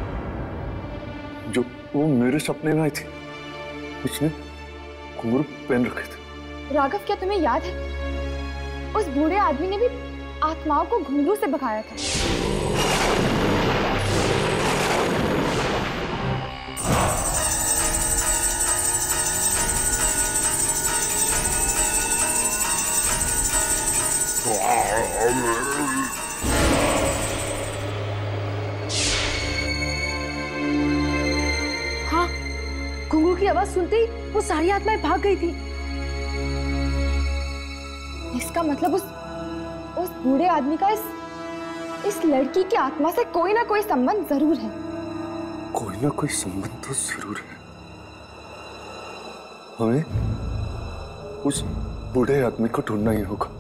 जो वो मेरे सपने में आई थी, उसने घुंघरू पहन रखे थे। राघव, क्या तुम्हें याद है, उस बूढ़े आदमी ने भी आत्माओं को घुंघरू से भगाया था। हाँ, घुंघरू की आवाज सुनते ही वो सारी आत्माएं भाग गई थी। इसका मतलब उस बूढ़े आदमी का इस लड़की की आत्मा से कोई ना कोई संबंध जरूर है। कोई ना कोई संबंध तो जरूर है। हमें उस बूढ़े आदमी को ढूंढना ही होगा,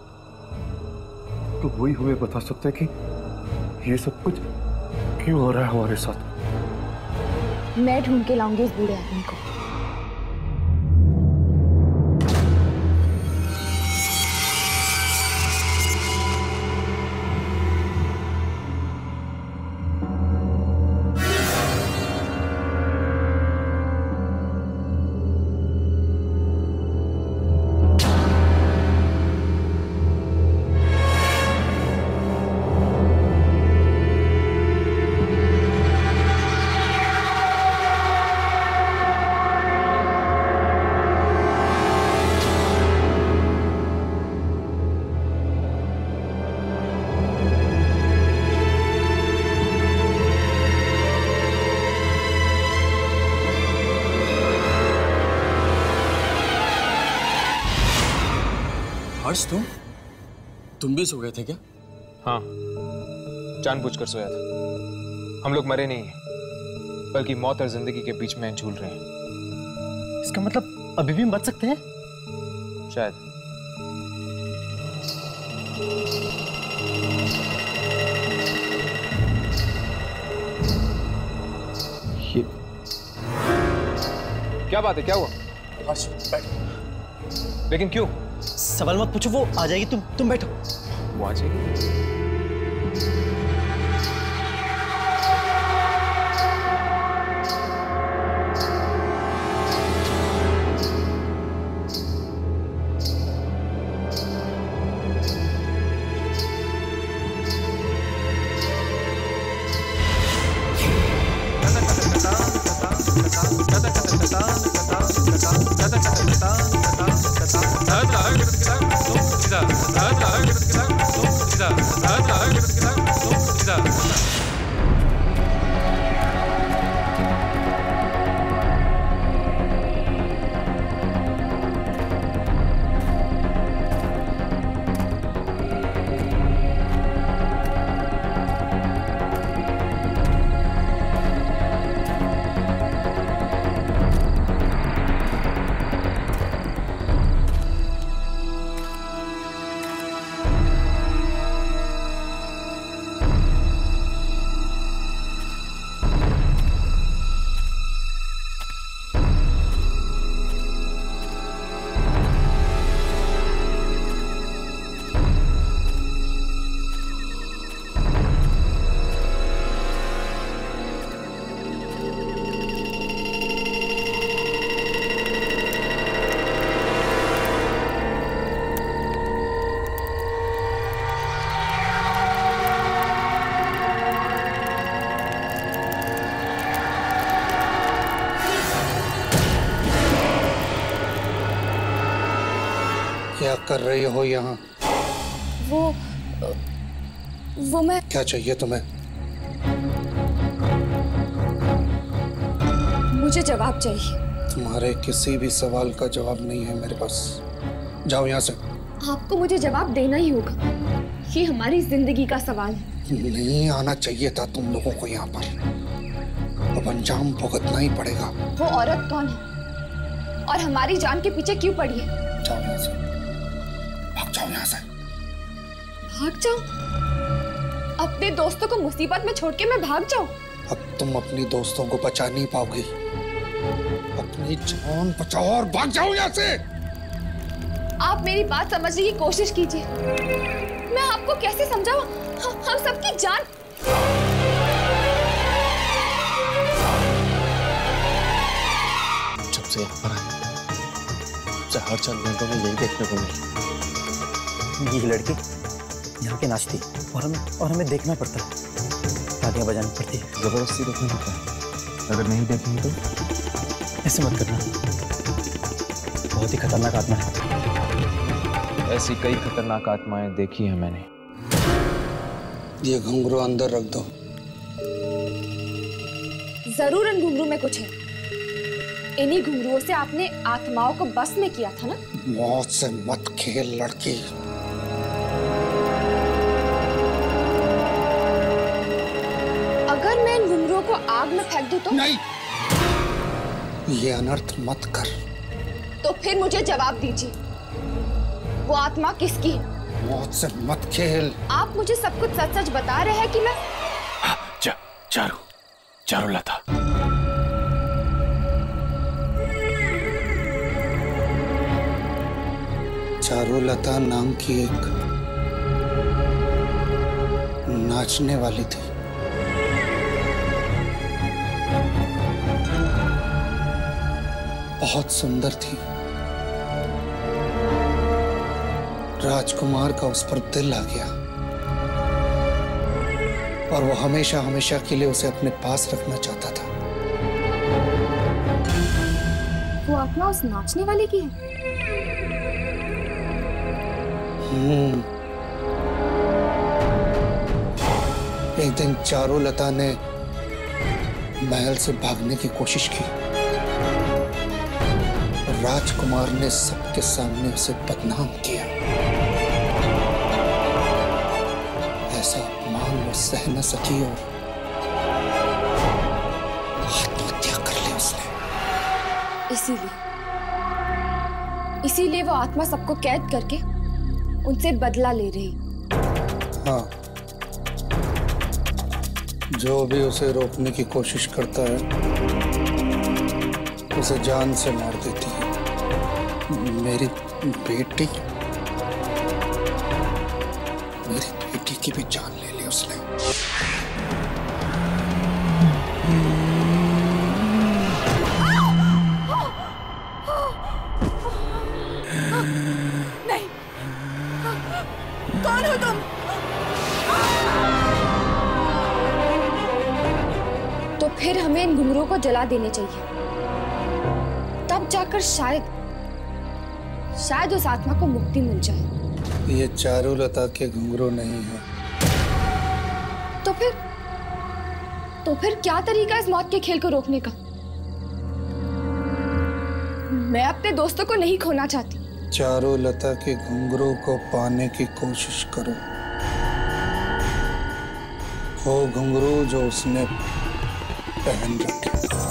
तो वही हमें बता सकते हैं कि ये सब कुछ क्यों हो रहा है हमारे साथ। मैं ढूंढ के लाऊंगी इस बूढ़े आदमी को। हर्ष तुम भी सो गए थे क्या? हाँ, जानबूझकर सोया था। हम लोग मरे नहीं हैं, बल्कि मौत और जिंदगी के बीच में झूल रहे हैं। इसका मतलब अभी भी बच सकते हैं? शायद। ये क्या बात है? क्या हुआ? हर्ष बैठ। लेकिन क्यों? सवाल मत पूछो, वो आ जाएगी। तुम बैठो। वो आ जाएगी? क्या कर रही हो यहाँ? वो मैं... क्या चाहिए तुम्हें? मुझे जवाब चाहिए। तुम्हारे किसी भी सवाल का जवाब नहीं है मेरे पास। जाओ यहाँ से। आपको मुझे जवाब देना ही होगा। ये हमारी जिंदगी का सवाल है। नहीं आना चाहिए था तुम लोगों को यहाँ पर। अब अंजाम भुगतना ही पड़ेगा। वो औरत कौन है और हमारी जान के पीछे क्यों पड़ी है? जाओ यहाँ से। भाग जाओ यहाँ से। भाग जाओ? अपने दोस्तों को मुसीबत में छोड़ के मैं भाग जाऊं? अब तुम अपनी दोस्तों को बचा नहीं पाओगी। अपनी जान बचाओ और भाग जाओ यहाँ से। आप मेरी बात समझने की कोशिश कीजिए। मैं आपको कैसे समझाऊं? हम सबकी जान... जब से यहाँ पर आए, हर चंद घंटों में यही देखने को मिली। ये लड़की यहाँ के नाचती और हमें देखना पड़ता है, तालियां बजानी पड़ती है, जबरदस्ती देखना पड़ता है। अगर नहीं देखेंगे तो ऐसे मत करना, बहुत ही खतरनाक आत्मा है। ऐसी कई खतरनाक आत्माएं देखी है मैंने। ये घुंघरू अंदर रख दो। जरूर इन घुंघरू में कुछ है। इन्हीं घुंघरुओं से आपने आत्माओं को बस में किया था ना? मौत से मत खेल लड़की। अगर मैं इन घुंघरुओं को आग में फेंक दूं तो? नहीं, ये अनर्थ मत कर। तो फिर मुझे जवाब दीजिए, वो आत्मा किसकी है? मौत से मत खेल। आप मुझे सब कुछ सच सच बता रहे हैं कि मैं... चारुलता। चारुलता नाम की एक नाचने वाली थी। बहुत सुंदर थी। राजकुमार का उस पर दिल आ गया और वो हमेशा हमेशा के लिए उसे अपने पास रखना चाहता था। वो आत्मा उस नाचने वाले की है? एक दिन चारुलता ने महल से भागने की कोशिश की। राजकुमार ने सबके सामने उसे बदनाम किया। जैसा अपमान वो सह न सकी और आत्महत्या कर ली उसने। इसीलिए वो आत्मा सबको कैद करके उनसे बदला ले रही। हाँ, जो भी उसे रोकने की कोशिश करता है उसे जान से मार देती है। मेरी बेटी की भी जान ले ली उसने। नहीं, कौन हो तुम? तो फिर हमें इन घुंघरूओं को जला देने चाहिए, तब जाकर शायद उस आत्मा को मुक्ति मिल जाए। ये चारुलता के घुंघरू नहीं है। तो फिर क्या तरीका इस मौत के खेल को रोकने का? मैं अपने दोस्तों को नहीं खोना चाहती। चारुलता के घुंघरू को पाने की कोशिश करो। वो घुंघरू जो उसने पहन रखे।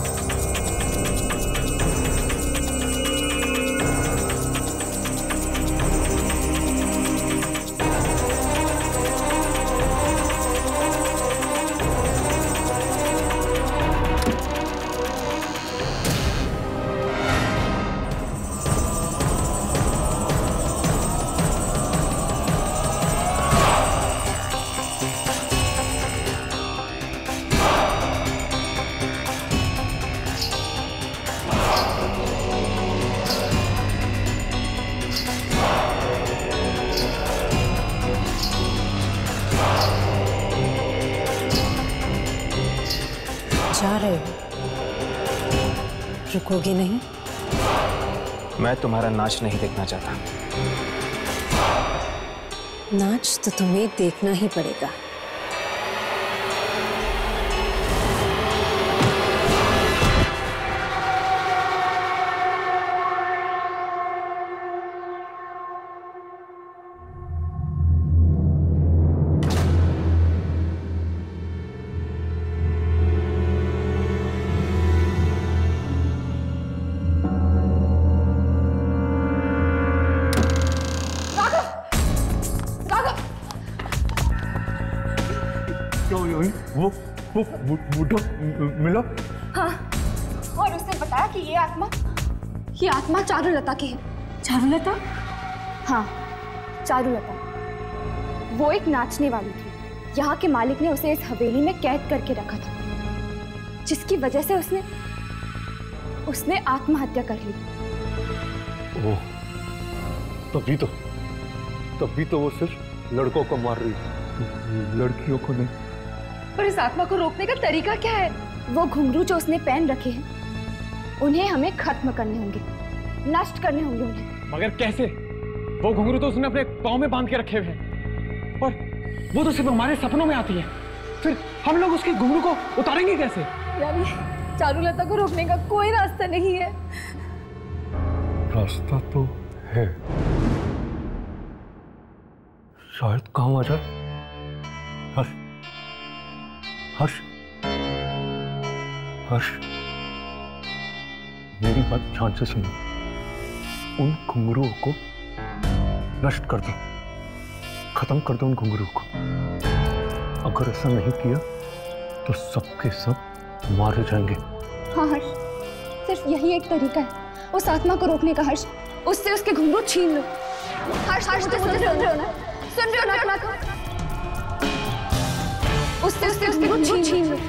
जा रहे हो? रुकोगे नहीं? मैं तुम्हारा नाच नहीं देखना चाहता। नाच तो तुम्हें देखना ही पड़ेगा। वो बूढ़ा मिला? हाँ, और उसने बताया कि ये आत्मा चारुलता की है। चारुलता? हाँ, चारुलता। वो एक नाचने वाली थी। यहाँ के मालिक ने उसे इस हवेली में कैद करके रखा था, जिसकी वजह से उसने आत्महत्या कर ली। ओह, तभी तो वो सिर्फ लड़कों को मार रही है, लड़कियों को नहीं। पर इस आत्मा को रोकने का तरीका क्या है? वो घुंघरू जो उसने पहन रखे हैं, उन्हें हमें खत्म करने होंगे, नष्ट करने होंगे उन्हें। मगर कैसे? वो घुंघरू तो उसने अपने पाँव में बांध के रखे हुए हैं, और वो तो सिर्फ हमारे सपनों में आती है। फिर हम लोग उसके घुंघरू को उतारेंगे कैसे? यानी चारुलता को रोकने का कोई रास्ता नहीं है? रास्ता तो है, शायद काम आ जाए। हर्ष, मेरी बात ध्यान से सुनो। उन घुंघरूओं को नष्ट कर दो, खत्म कर दो उन घुंघरूओं को। अगर ऐसा नहीं किया तो सबके सब मारे जाएंगे। हाँ हर्ष, सिर्फ यही एक तरीका है उस आत्मा को रोकने का। हर्ष, उससे उसके घुंघरू छीन लो। हर्ष, सुन रहे हो ना? उससे उसके घुंघरू छीन लो।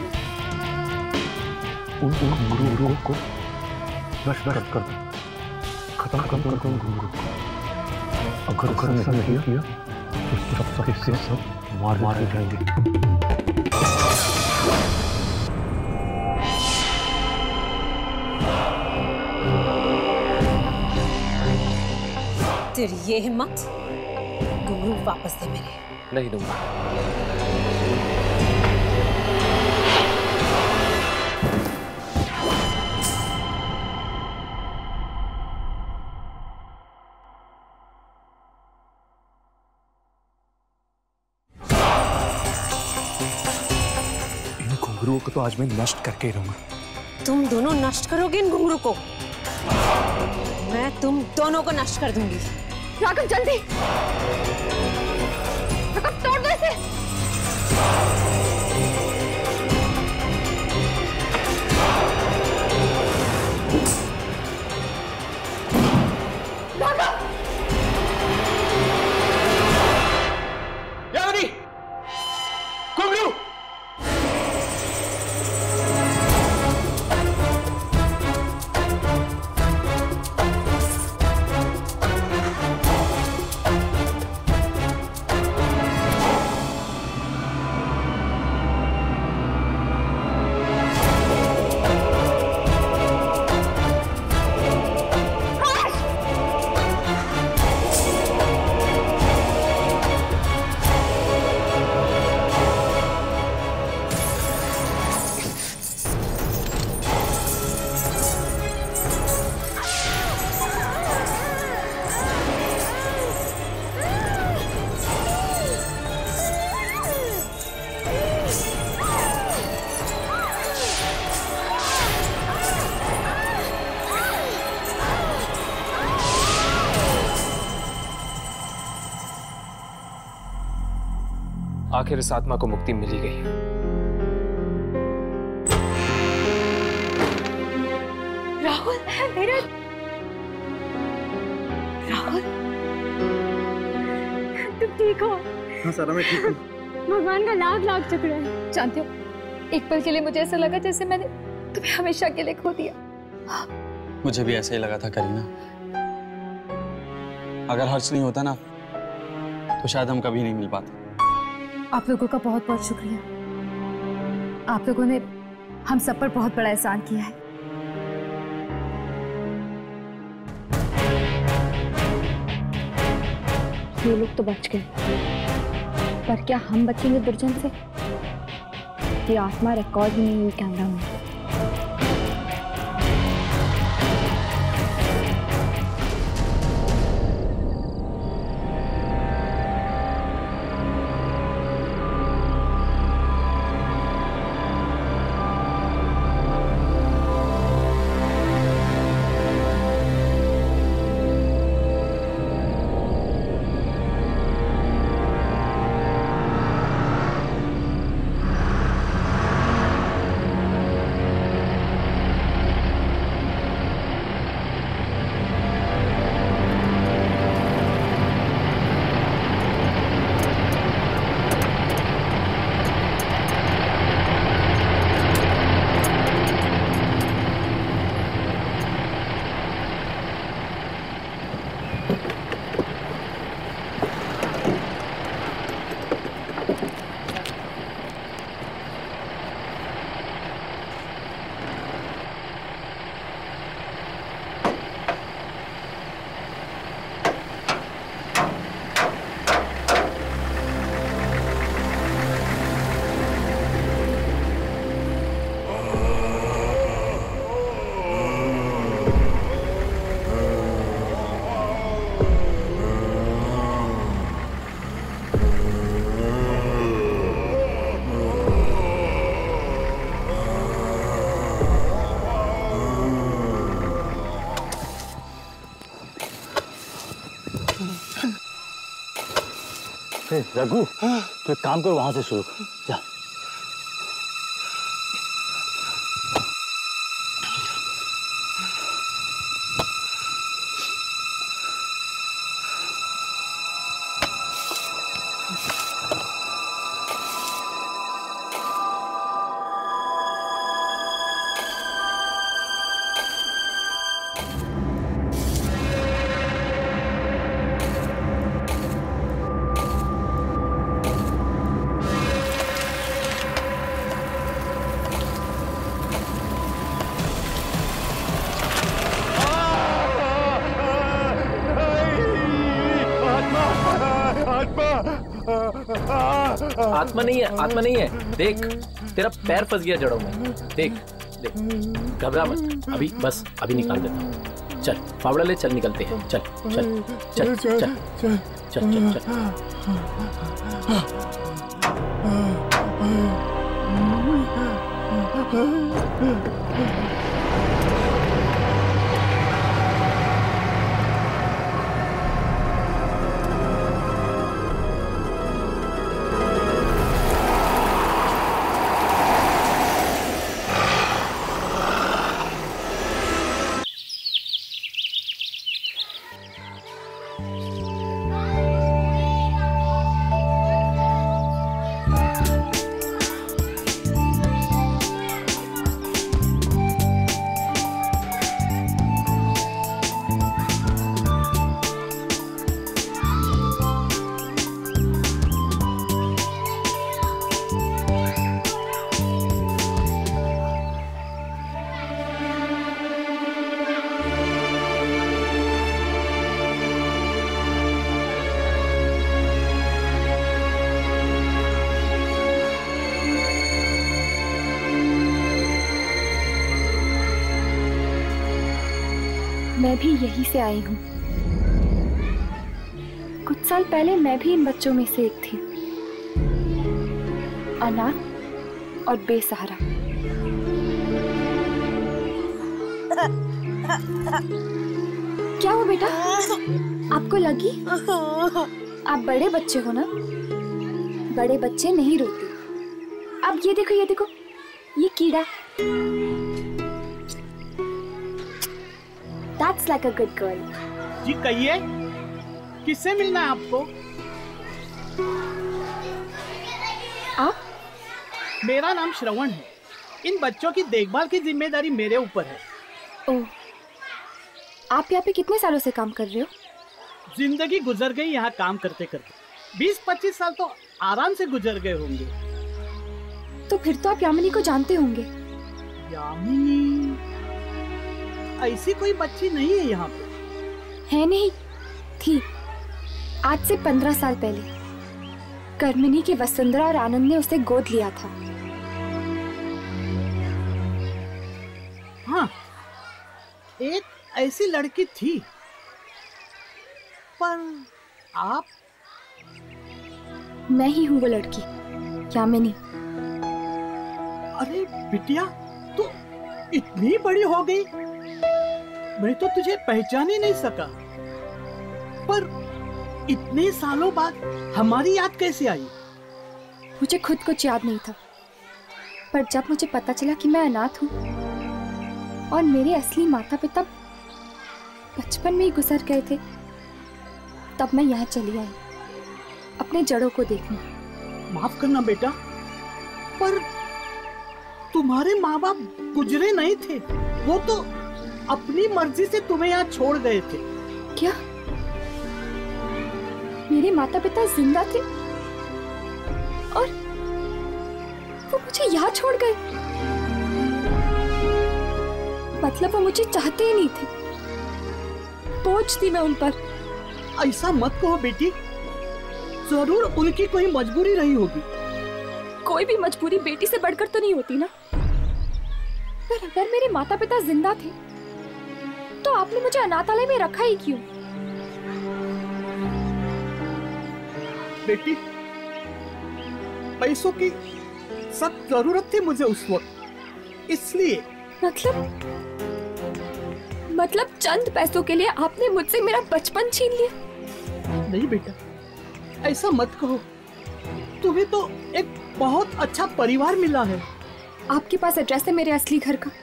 उन घुंघरूओं को नष्ट कर दो, खत्म कर दो उन घुंघरू को। अगर ऐसा नहीं किया तो सबके सब मारे जाएंगे। तेरी ये हिम्मत? घुंघरू वापस दे मेरे। नहीं दूंगा। को तो आज मैं नष्ट करके ही रहूंगा। तुम दोनों नष्ट करोगे इन घुंघरू को? मैं तुम दोनों को नष्ट कर दूंगी। राघव जल्दी, राघव तोड़ दो इसे। यामिनी, घुंघरू! आखिर इस आत्मा को मुक्ति मिल ही गई। राहुल, मेरा राहुल, तुम ठीक हो? हाँ सारा, मैं ठीक हूँ। भगवान का लाख लाख शुक्र है। जानते हो, एक पल के लिए मुझे ऐसा लगा जैसे मैंने तुम्हें हमेशा के लिए खो दिया। मुझे भी ऐसे ही लगा था करीना। अगर हर्ष नहीं होता ना तो शायद हम कभी नहीं मिल पाते। आप लोगों का बहुत बहुत शुक्रिया। आप लोगों ने हम सब पर बहुत बड़ा एहसान किया है। ये लोग तो बच गए, पर क्या हम बचेंगे दुर्जन से? ये आत्मा रिकॉर्ड ही नहीं हुई कैमरा में। रघु, तो एक काम करो, वहां से शुरू कर। जा। आत्मा नहीं है, आत्मा नहीं है। देख, तेरा पैर फंस गया जड़ों में। देख देख, घबरा मत। अभी बस अभी निकाल देता हूँ। चल फावड़ा ले, चल निकलते हैं। चल चल चल चल चल चल चल चल। मैं भी यहीं से आई हूँ। कुछ साल पहले मैं भी इन बच्चों में से एक थी, अनाथ और बेसहारा। क्या हुआ बेटा, आपको लगी? आप बड़े बच्चे हो ना, बड़े बच्चे नहीं रोते। अब ये देखो, ये देखो, ये कीड़ा। That's like a good girl. जी कहिए, किससे मिलना है आपको? आप? मेरा नाम श्रवण है। इन बच्चों की देखभाल की जिम्मेदारी मेरे ऊपर है। ओह, आप यहाँ पे कितने सालों से काम कर रहे हो? जिंदगी गुजर गई यहाँ काम करते करते। 20-25 साल तो आराम से गुजर गए होंगे। तो फिर तो आप यामिनी को जानते होंगे। यामिनी? ऐसी कोई बच्ची नहीं है यहाँ पे। है नहीं, थी। आज से 15 साल पहले कर्मिनी के वसुंधरा और आनंद ने उसे गोद लिया था। हाँ, एक ऐसी लड़की थी। पर आप? मैं ही हूँ वो लड़की, यामिनी। अरे बिटिया, तू इतनी बड़ी हो गई, मैं तो तुझे पहचान ही नहीं सका। पर इतने सालों बाद हमारी याद कैसे आई? मुझे खुद कुछ याद नहीं था, पर जब मुझे पता चला कि मैं अनाथ हूँ और मेरे असली माता पिता बचपन में ही गुजर गए थे, तब मैं यहाँ चली आई अपने जड़ों को देखने। माफ करना बेटा, पर तुम्हारे माँ बाप गुजरे नहीं थे। वो तो अपनी मर्जी से तुम्हें यहाँ छोड़ गए थे। क्या मेरे माता पिता जिंदा थे और वो मुझे यहाँ छोड़ गए? मतलब वो मुझे चाहते ही नहीं थे, बोझ थी मैं उन पर। ऐसा मत कहो बेटी, जरूर उनकी कोई मजबूरी रही होगी। कोई भी मजबूरी बेटी से बढ़कर तो नहीं होती ना। पर अगर मेरे माता पिता जिंदा थे तो आपने मुझे अनाथालय में रखा ही क्यों? बेटी, पैसों की सख्त जरूरत थी मुझे उस वक्त, इसलिए। मतलब चंद पैसों के लिए आपने मुझसे मेरा बचपन छीन लिया? नहीं बेटा, ऐसा मत कहो। तुम्हें तो एक बहुत अच्छा परिवार मिला है। आपके पास एड्रेस है मेरे असली घर का?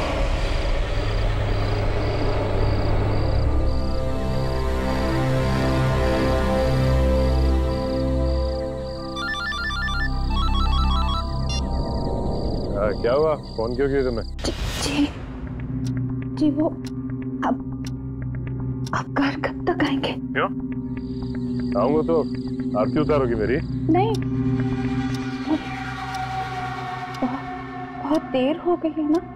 क्या हुआ? फोन क्यों किया तुमने? जी वो अब घर कब तक आएंगे? क्यों? आऊंगा तो आरती उतारोगी मेरी? नहीं, बहुत देर हो गई है ना।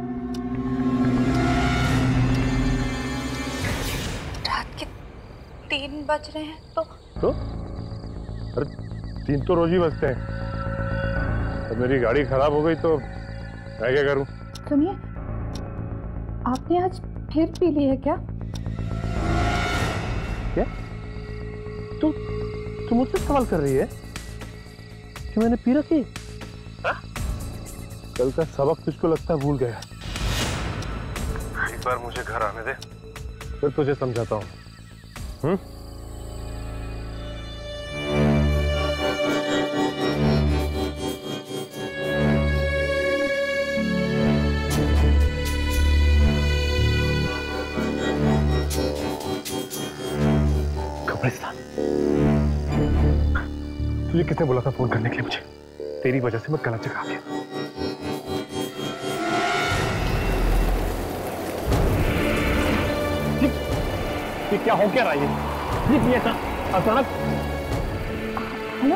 रात के 3 बज रहे हैं तो? अरे 3 तो रोज ही बजते हैं। अब मेरी गाड़ी खराब हो गई तो मैं क्या करूं? सुनिए, आपने आज फिर पी ली है क्या? क्या? तू मुझसे सवाल कर रही है कि मैंने पी रखी? कल का सबक तुझको लगता है भूल गया। एक बार मुझे घर आने दे, फिर तुझे समझाता हूँ। कब्रिस्तान। तुझे किसने बोला था फोन करने के लिए मुझे? तेरी वजह से मैं गलत जगह आ गया। ये क्या हो क्या रहा है? ये ऐसा अचानक? हेलो?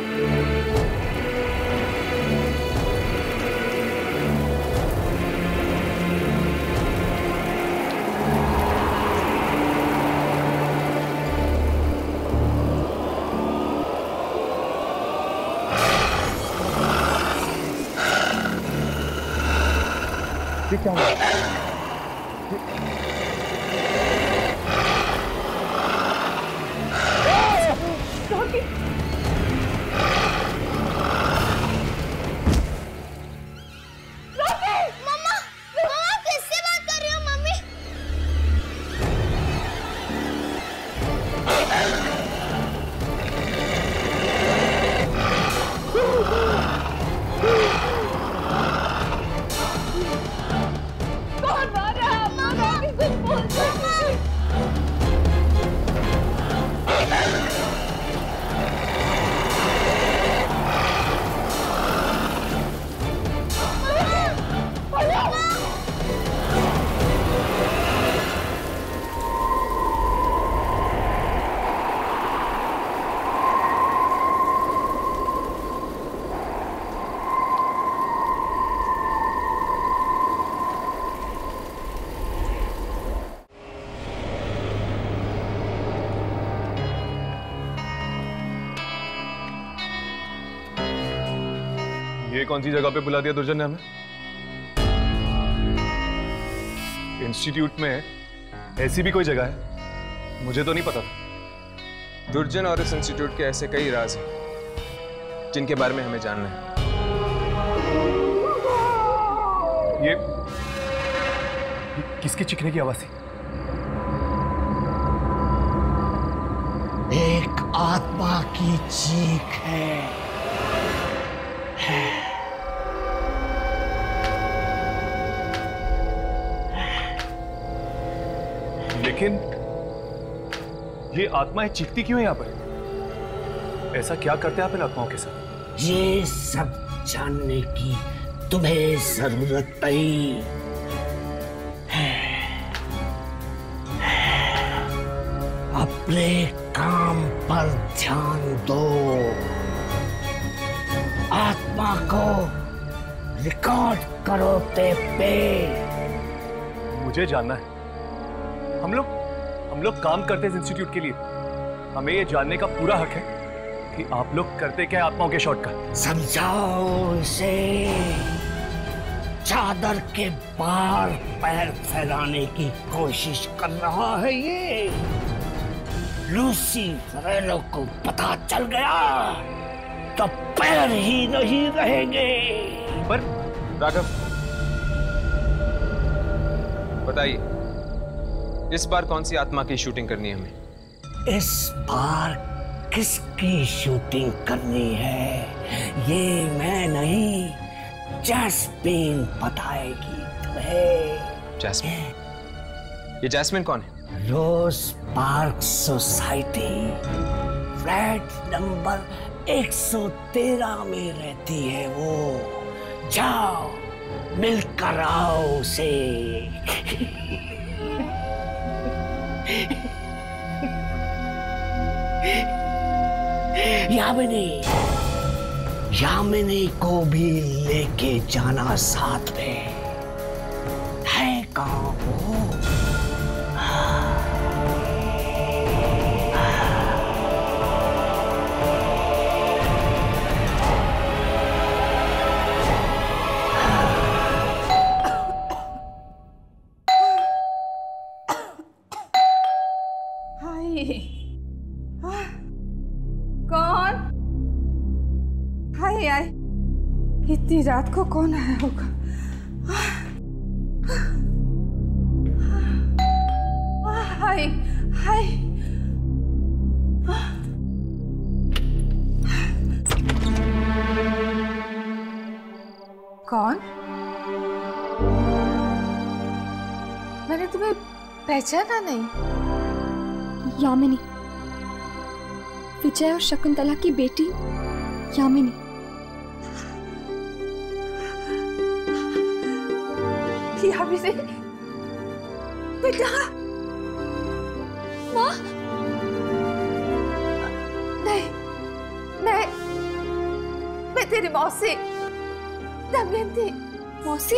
ये क्या हुआ? ये कौन सी जगह पे बुला दिया दुर्जन ने हमें? इंस्टीट्यूट में ऐसी भी कोई जगह है? मुझे तो नहीं पता था। दुर्जन और इस इंस्टीट्यूट के ऐसे कई राज हैं जिनके बारे में हमें जानना है। ये किसकी चीखने की आवाज थी? एक आत्मा की चीख है। लेकिन ये आत्माएं चीखती क्यों है यहाँ पर? ऐसा क्या करते हैं आप इन आत्माओं के साथ? ये सब जानने की तुम्हें जरूरत पड़ी है। अपने काम पर ध्यान दो। आत्मा को रिकॉर्ड करो टेप पे। मुझे जानना है। हम लोग काम करते हैं इस इंस्टीट्यूट के लिए। हमें ये जानने का पूरा हक है कि आप लोग करते क्या आत्माओं के शॉट का। समझाओ इसे। चादर के बाहर पैर फैलाने की कोशिश कर रहा है ये। लूसी फरेलो को पता चल गया तो पैर ही नहीं रहेंगे। पर राघव बताइए, इस बार कौन सी आत्मा की शूटिंग करनी है हमें? इस बार किसकी शूटिंग करनी है ये मैं नहीं, जैस्मिन बताएगी तुम्हें। जैस्मिन? ये जैस्मिन कौन है? Rose Park society flat number 113 में रहती है वो। जाओ मिलकर आओ उसे। यामिनी को भी लेके जाना साथ में। है कहाँ वो? कौन? हाय हाय, इतनी रात को कौन आया होगा? हाय। कौन? मैंने तुम्हें पहचाना नहीं। यामिनी, विजय और शकुंतला की बेटी यामिनी। यामिनी बेटा। माँ, नहीं, मैं तेरी मौसी दमयंती। मौसी?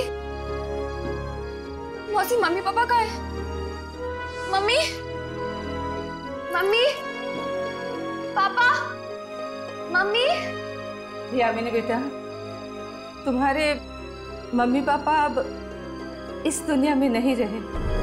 मौसी, मम्मी पापा कहाँ है? मम्मी, मम्मी, पापा, मम्मी। यामिनी बेटा, तुम्हारे मम्मी पापा अब इस दुनिया में नहीं रहे।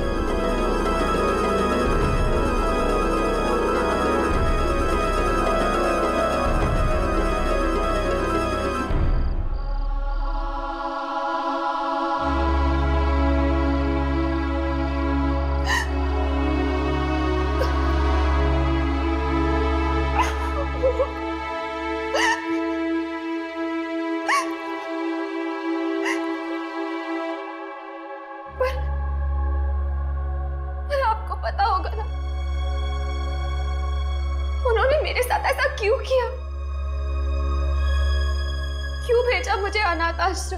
अनाथ आश्रम।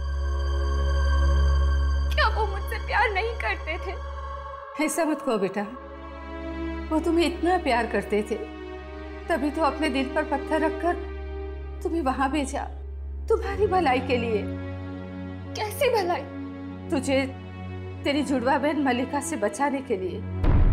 क्या वो मुझसे प्यार नहीं करते थे? ऐसा मत कहो बेटा, वो तुम्हें इतना प्यार करते थे, तभी तो अपने दिल पर पत्थर रखकर तुम्हें वहां भेजा, तुम्हारी भलाई के लिए। कैसी भलाई? तुझे तेरी जुड़वा बहन मल्लिका से बचाने के लिए।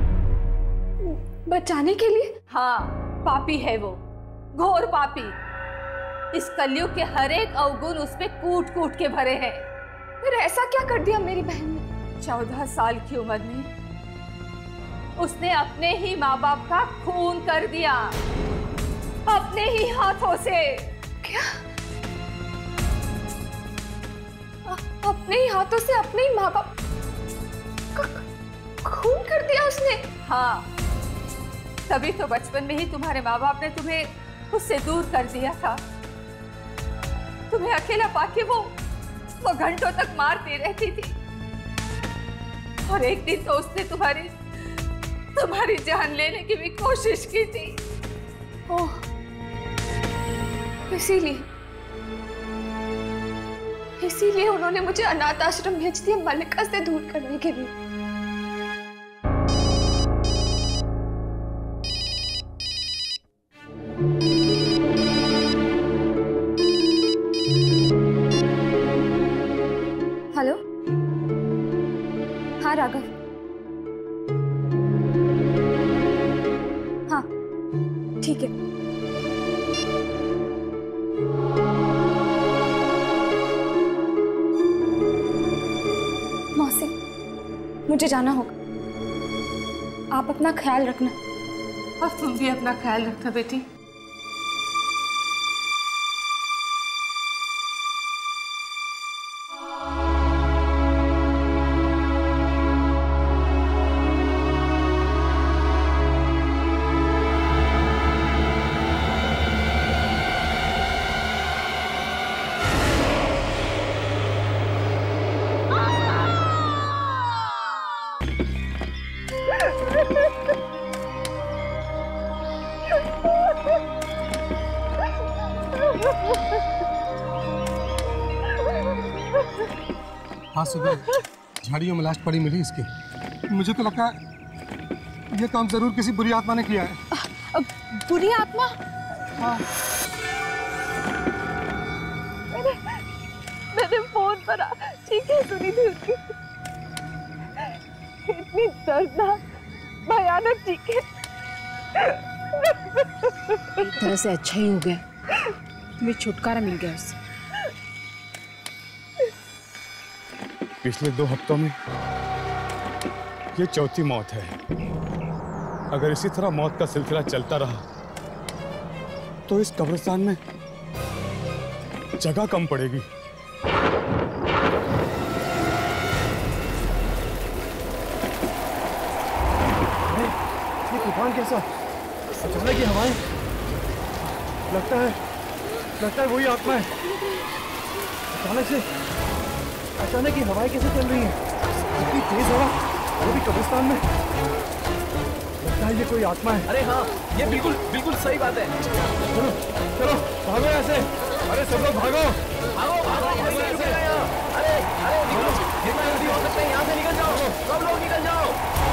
बचाने के लिए? हाँ, पापी है वो, घोर पापी। इस कलयुग के हर एक अवगुण उसपे कूट कूट के भरे हैं। फिर ऐसा क्या कर दिया मेरी बहन ने? 14 साल की उम्र में उसने अपने ही माँ बाप का खून कर दिया, अपने ही हाथों से। क्या? अपने ही हाथों से अपने ही माँ बाप खून कर दिया उसने? हाँ, तभी तो बचपन में ही तुम्हारे माँ बाप ने तुम्हें उससे दूर कर दिया था। तुम्हें अकेला पाके वो घंटों तक मारती रहती थी, और एक दिन तो उसने तुम्हारी जान लेने की भी कोशिश की थी। ओह, इसीलिए उन्होंने मुझे अनाथ आश्रम भेज दिया मल्लिका से दूर करने के लिए। हेलो, हाँ राघव, हाँ ठीक है। मौसी, मुझे जाना होगा, आप अपना ख्याल रखना। और तुम भी अपना ख्याल रखना बेटी। हाँ, सुबह झाड़ियों में लाश पड़ी मिली इसकी। मुझे तो लगता है ये काम जरूर किसी बुरी आत्मा ने किया है। बुरी आत्मा? हाँ। मैंने फोन पर चीखें सुनी थी उसकी, इतनी दर्दनाक भयानक चीखें। एक तरह से अच्छा ही हो गया, तुम्हें छुटकारा मिल गया उससे। पिछले 2 हफ्तों में ये चौथी मौत है। अगर इसी तरह मौत का सिलसिला चलता रहा तो इस कब्रिस्तान में जगह कम पड़ेगी। कप्तान कैसा? अचानक ही हवाएं, लगता है वही आत्मा है। अचानक ही हवाएं कैसे चल रही हैं? इतनी तेज हवा, वो भी कब्रिस्तान में। लगता है ये कोई आत्मा है। अरे हाँ, ये बिल्कुल सही बात है। चलो चलो भागो यहाँ से। अरे सब लोग भागो। अरे निकलो, जितना जल्दी हो सकता है यहाँ से निकल जाओ। सब लोग निकल जाओ।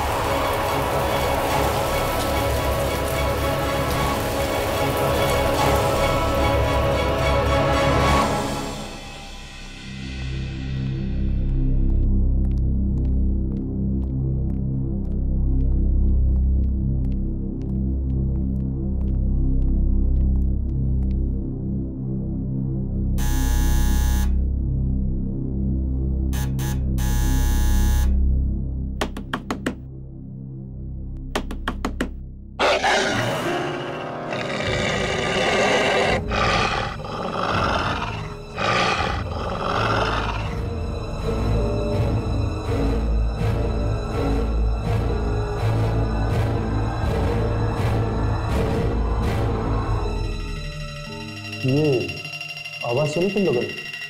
ये आवाज सुनी तुम लोगों ने?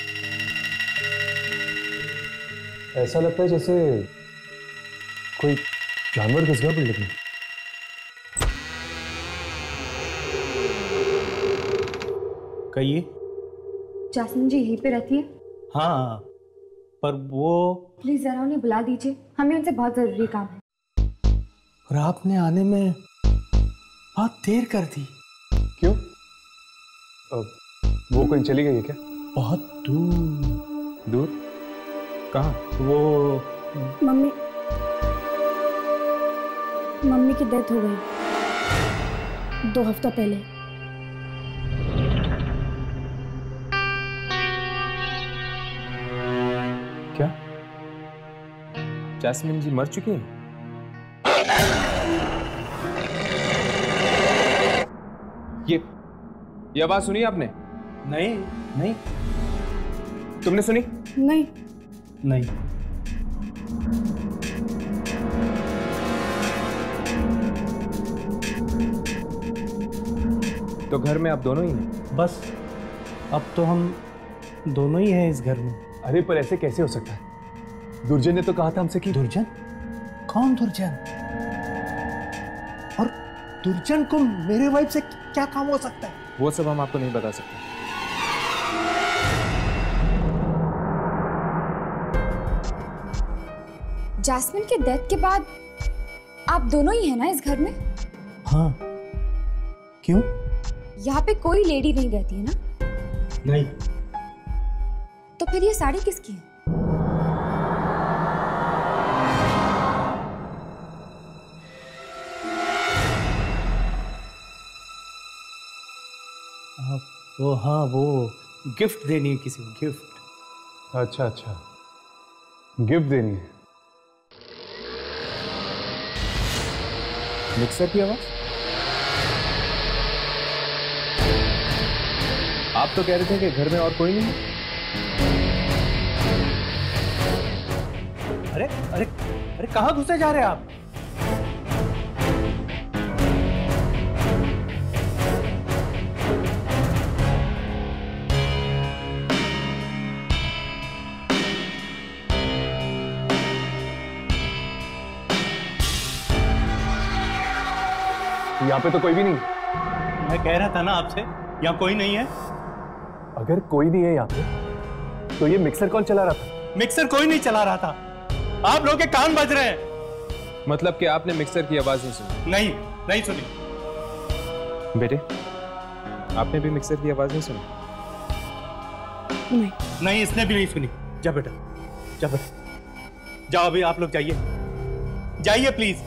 ऐसा लगता है जैसे कोई जानवर घुस गया बिल्डिंग में। कहिए। जासमीन जी यहीं पे रहती है? हाँ, पर वो प्लीज जरा उन्हें बुला दीजिए, हमें उनसे बहुत जरूरी काम है। और आपने आने में बहुत देर कर दी। क्यों? वो कहीं चली गई है क्या? बहुत दूर। दूर? कहाँ? वो मम्मी की डेथ हो गई 2 हफ्ता पहले। क्या जास्मिन जी मर चुकी हैं? ये आवाज सुनी आपने? नहीं। तुमने सुनी? नहीं। तो घर में आप दोनों ही हैं? बस अब तो हम दोनों ही हैं इस घर में। अरे पर ऐसे कैसे हो सकता है? दुर्जन ने तो कहा था हमसे कि दुर्जन? कौन दुर्जन? और दुर्जन को मेरे वाइफ से क्या काम हो सकता है? वो सब हम आपको नहीं बता सकते। जास्मिन के डेथ के बाद आप दोनों ही हैं ना इस घर में? हाँ। क्यों? यहाँ पे कोई लेडी नहीं रहती है ना? नहीं। तो फिर ये साड़ी किसकी है? वो गिफ्ट देनी है किसी को, गिफ्ट। अच्छा, गिफ्ट देनी है। मिक्सर की आवाज? आप तो कह रहे थे कि घर में और कोई नहीं है। अरे कहाँ घुसे जा रहे हैं आप? यहाँ पे तो कोई भी नहीं। मैं कह रहा था ना आपसे, यहाँ कोई नहीं है। अगर कोई नहीं है यहाँ पे, तो ये मिक्सर कौन चला रहा था? मिक्सर कोई नहीं चला रहा था। आप लोग के कान बज रहे हैं। मतलब कि आपने मिक्सर की आवाज नहीं सुनी? नहीं सुनी। बेटे, आपने भी मिक्सर की आवाज नहीं सुनी? नहीं, इसने भी नहीं सुनी। जा बेटा, जाओ। अभी आप लोग जाइए प्लीज।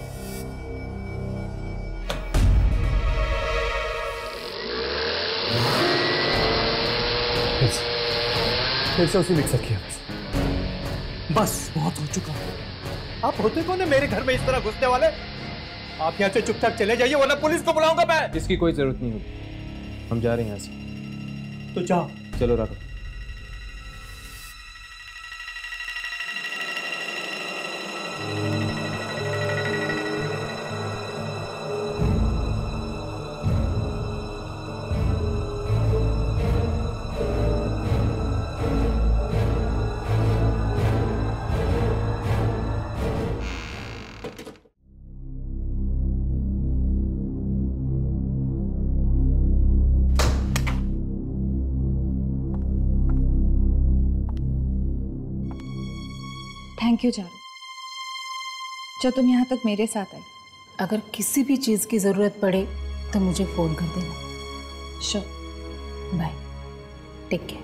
फिर से उसी मिक्सर की आवाज। बस बहुत हो चुका। आप होते कौन है मेरे घर में इस तरह घुसने वाले? आप यहाँ से चुपचाप चले जाइए, वरना पुलिस को बुलाऊंगा मैं। इसकी कोई जरूरत नहीं होगी, हम जा रहे हैं यहाँ से। तो जाओ। चलो राघव। थैंक यू चारू, जो तुम यहाँ तक मेरे साथ आई। अगर किसी भी चीज की जरूरत पड़े तो मुझे फोन कर देना। श्योर। Bye, take care.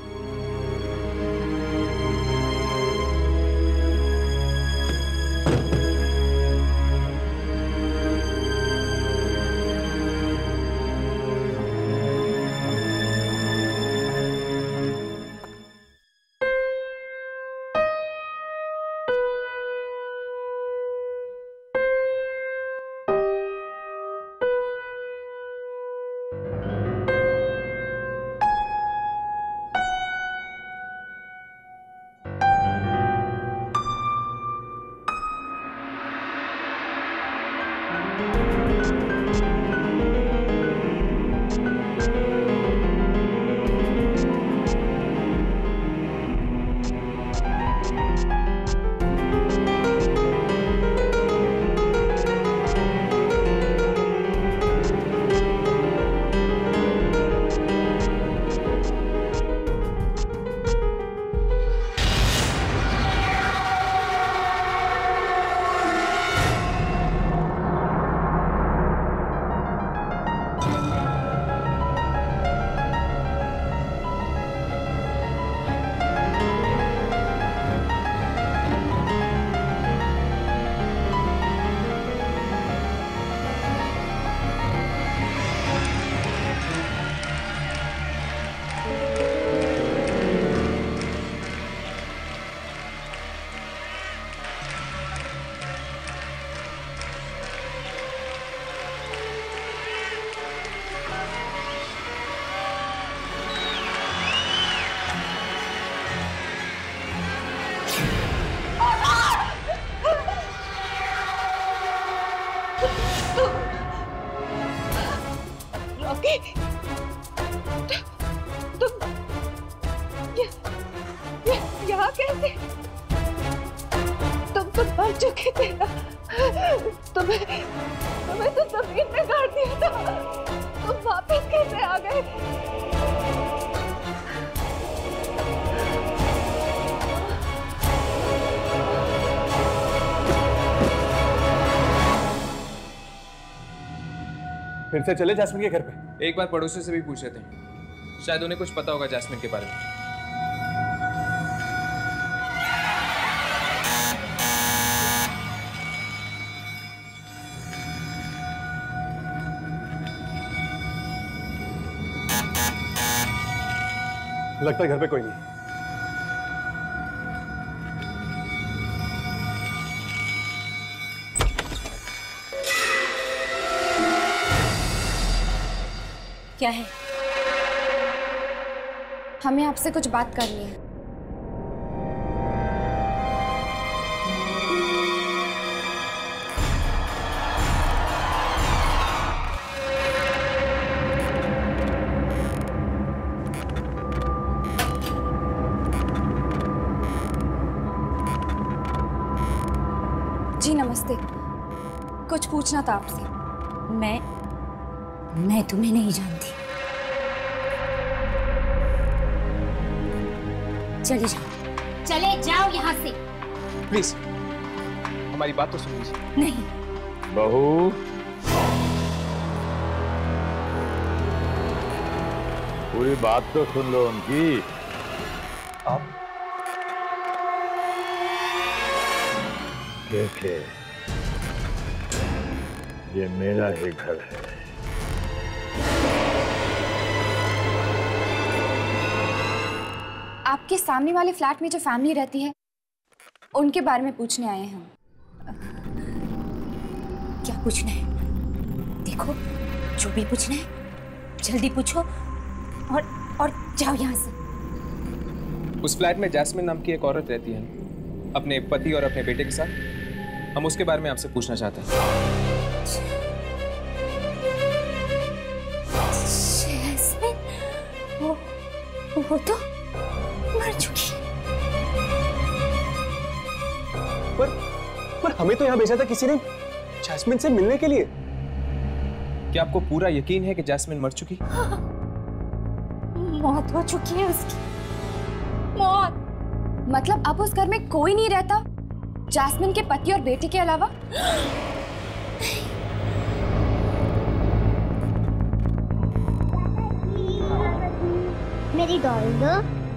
यहाँ कैसे? तुम तो मर चुके थे ना। तुम्हें तो जमीन में गाड़ दिया था। तुम वापस कैसे आ गए? फिर से चले जैस्मिन के घर पे? एक बार पड़ोसियों से भी पूछ लेते हैं, शायद उन्हें कुछ पता होगा जैस्मिन के बारे में। लगता है घर पे कोई नहीं। क्या है? हमें आपसे कुछ बात करनी है। जी नमस्ते, कुछ पूछना था आपसे। मैं तुम्हें नहीं जानती। चले जाओ यहाँ से। प्लीज हमारी बात तो सुन लीजिए। नहीं। बहू, पूरी बात तो सुन लो उनकी। आप देखे, ये मेरा ही घर है। आपके सामने वाले फ्लैट में जो फैमिली रहती है उनके बारे में पूछने आए हैं हम। क्या पूछना है? देखो, जो भी पूछना है जल्दी पूछो और जाओ यहाँ से। उस फ्लैट में जैस्मिन नाम की एक औरत रहती है, अपने पति और अपने बेटे के साथ। हम उसके बारे में आपसे पूछना चाहते हैं। जैस्मिन? वो तो मर चुकी। पर हमें तो यहाँ भेजा था किसी ने जैस्मिन से मिलने के लिए। क्या आपको पूरा यकीन है कि जैस्मिन मर चुकी? मौत हो चुकी है उसकी। मौत। मतलब अब उस घर में कोई नहीं रहता जैस्मिन के पति और बेटे के अलावा? मेरी डॉल दो।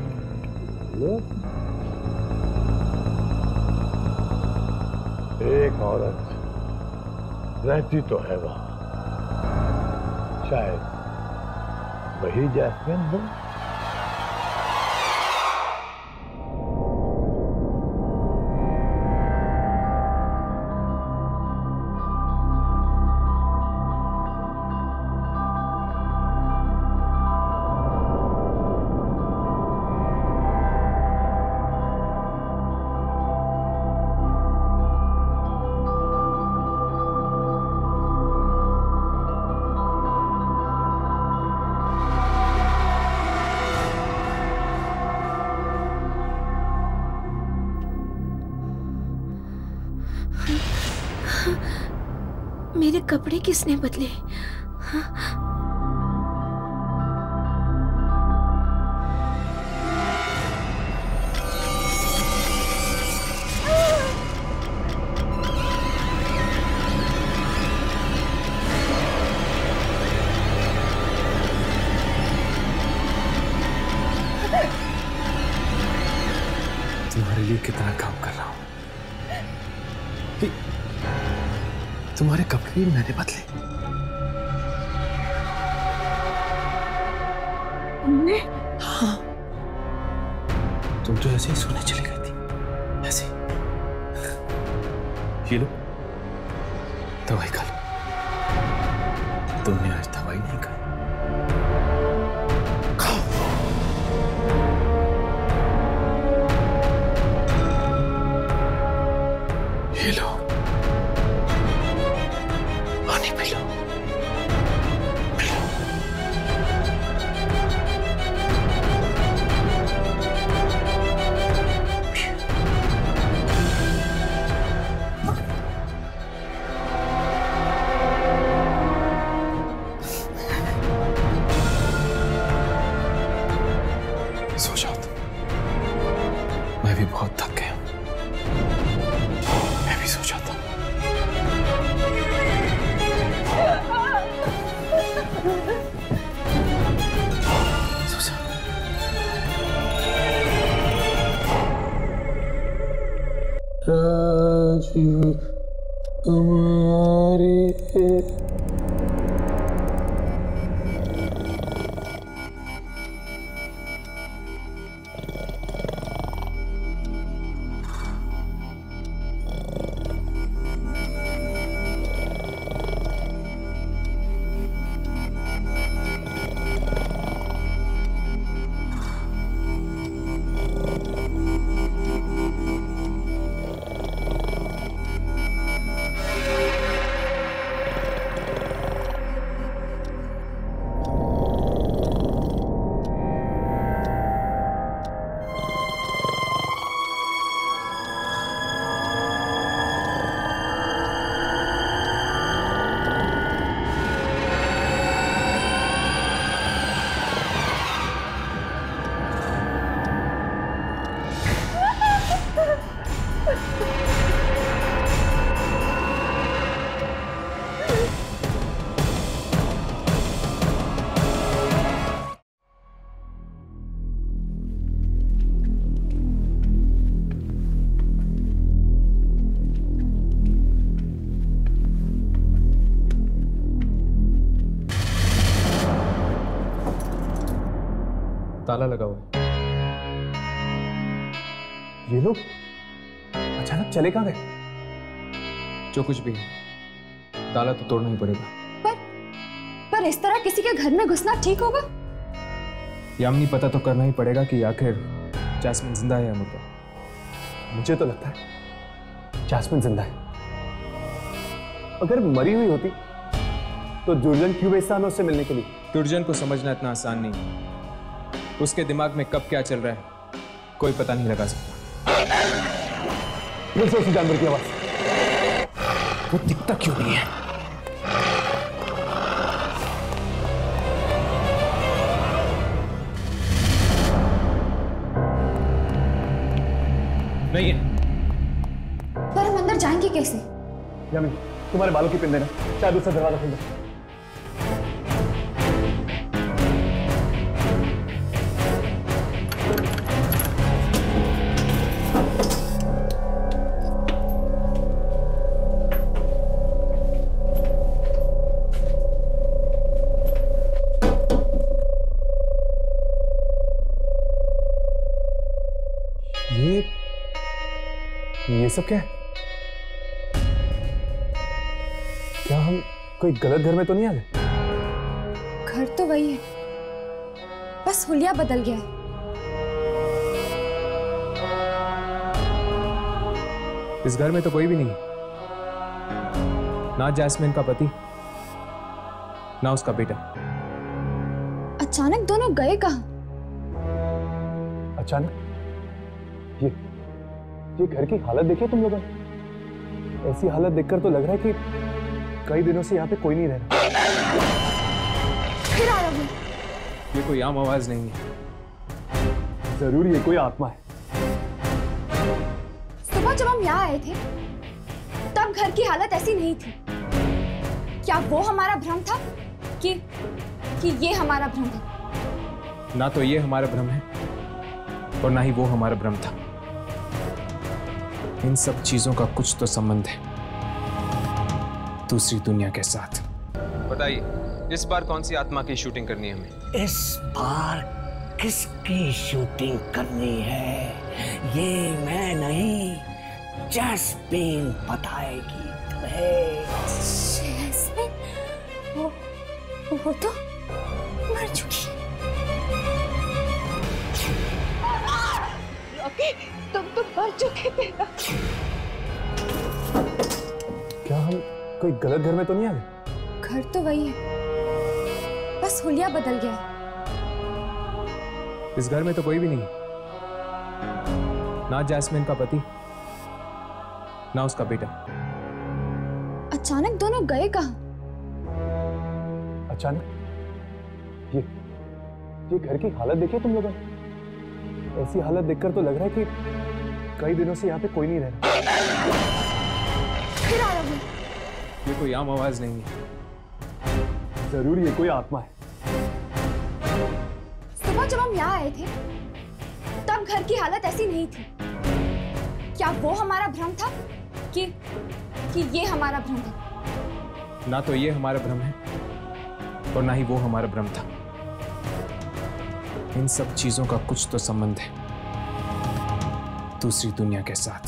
एक औरत रहती तो है वहां, शायद वही जैस्मिन हो। मेरे कपड़े किसने बदले? तुम्हारे लिए कितना काम कर रहा हूं कि तुम्हारे कपड़े भी मैंने बदले। तुमने? हाँ, तुम तो ऐसे ही सोने चली गई थी, ऐसे। ये लो, दवाई खा लो। तुमने आज दवाई नहीं खाई। ये लो, पानी पी लो, पी लो। सो जाओ तुम, मैं भी बहुत थक गया हूं। मैं भी सो जाता हूं। सो जा। आज तुम्हारी ताला लगा हुआ है। ये लोग अचानक चले कहाँ गए? जो कुछ भी है, ताला तो तोड़ना ही पड़ेगा। पर इस तरह किसी के घर में घुसना ठीक होगा? यामिनी, पता तो करना ही पड़ेगा कि आखिर जैस्मिन जिंदा है या मुर्दा। मुझे तो लगता है जैस्मिन जिंदा है। अगर मरी हुई होती तो दुर्जन क्यों भेजता हमें उससे मिलने के लिए? दुर्जन को समझना इतना आसान नहीं है। उसके दिमाग में कब क्या चल रहा है कोई पता नहीं लगा सकता। फिर से उसी जानवर की आवाज। वो दिखता क्यों नहीं है? नहीं है। पर हम अंदर जाएंगे कैसे? यामिनी, तुम्हारे बालों की पिन देना, शायद उससे दरवाजा खुल जाए। ये सब क्या है? क्या हम कोई गलत घर में तो नहीं आ गए? घर तो वही है, बस हुलिया बदल गया है। इस घर में तो कोई भी नहीं, ना जैस्मिन का पति ना उसका बेटा। अचानक दोनों गए कहाँ? अचानक? ये घर की हालत देखिए तुम लोगों ने। ऐसी हालत देखकर तो लग रहा है कि कई दिनों से यहाँ पे कोई नहीं रह रहा। फिर आया वो। ये कोई आम आवाज नहीं है, जरूर ये कोई आत्मा है। सुबह जब हम यहाँ आए थे तब घर की हालत ऐसी नहीं थी। क्या वो हमारा भ्रम था कि ये हमारा भ्रम है? ना तो ये हमारा भ्रम है और ना ही वो हमारा भ्रम था। इन सब चीजों का कुछ तो संबंध है दूसरी दुनिया के साथ। बताइए, इस बार कौन सी आत्मा की शूटिंग करनी है हमें? इस बार किसकी शूटिंग करनी है ये मैं नहीं, जैस्मिन बताएगी तुम्हें। जैस्मिन? वो तो मर चुकी। रॉकी, तुम तो मर चुके थे ना। क्या हम कोई गलत घर में तो नहीं आ गए? घर तो वही है, बस हुलिया बदल गया है। इस घर में तो कोई भी नहीं, ना जैस्मिन का पति ना उसका बेटा। अचानक दोनों गए कहाँ? अचानक? ये घर की हालत देखिए तुम लोगों ने। ऐसी हालत देखकर तो लग रहा है कि कई दिनों से यहाँ पे कोई नहीं रह रहा। फिर आया वो। ये कोई आम आवाज नहीं है, जरूर ये कोई आत्मा है। सुबह जब हम यहाँ आए थे तब घर की हालत ऐसी नहीं थी। क्या वो हमारा भ्रम था कि ये हमारा भ्रम है? ना तो ये हमारा भ्रम है और ना ही वो हमारा भ्रम था। इन सब चीजों का कुछ तो संबंध है दूसरी दुनिया के साथ।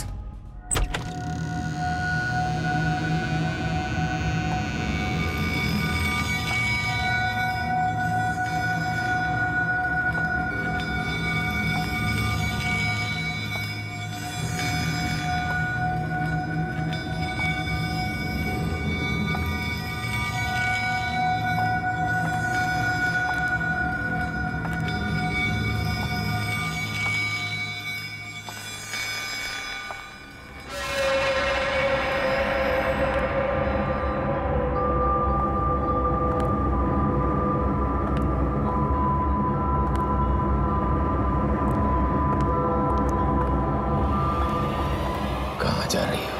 जा रही हो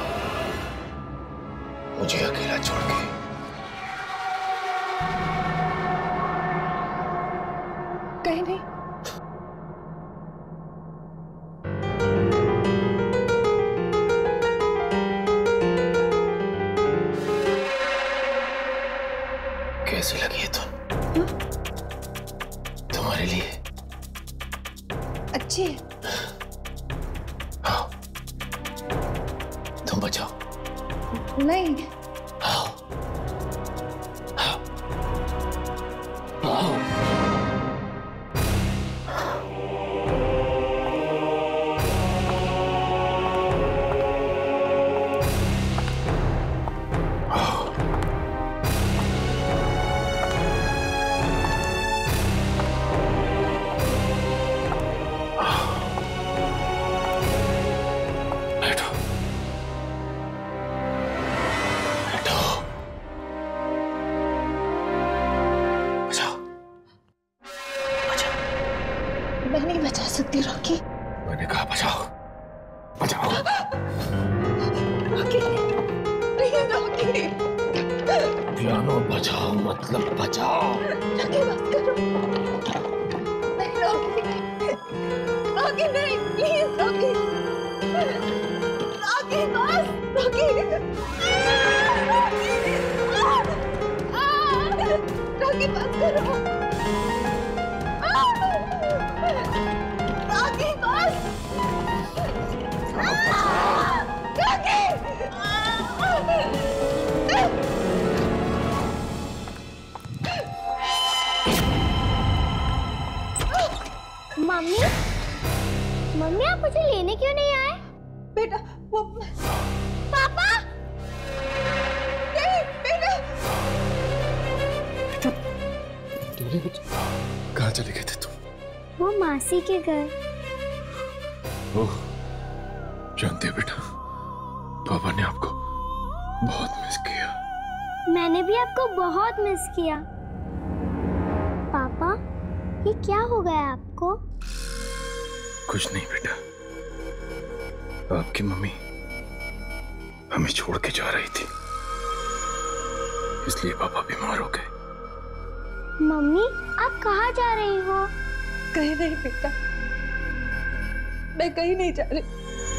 मुझे अकेला छोड़ के? कहीं नहीं। कैसी लगी है तुम? तुम्हारे लिए अच्छी है। तुम बचाओ। नहीं। मैं नहीं बचा सकती रॉकी। मैंने कहा बचाओ, बचाओ। पियानो बजाओ मतलब बजाओ। रॉकी नहीं, प्लीज रॉकी, रॉकी बस, रॉकी, रॉकी बस करो, रॉकी बस, रॉकी। मम्मी, मम्मी आप मुझे लेने क्यों नहीं आए? बेटा वो पापा नहीं बेटा। तुमने कुछ कहाँ चले गए थे तुम? वो मासी के घर। ओह, जानते हो बेटा, पापा ने आपको बहुत मिस किया। मैंने भी आपको बहुत मिस किया। पापा ये क्या हो गया आपको? कुछ नहीं बेटा, आपकी मम्मी हमें छोड़ के जा रही थी, इसलिए पापा बीमार हो गए। मम्मी आप कहाँ जा रही हो? कहीं नहीं बेटा, मैं कहीं नहीं जा रही।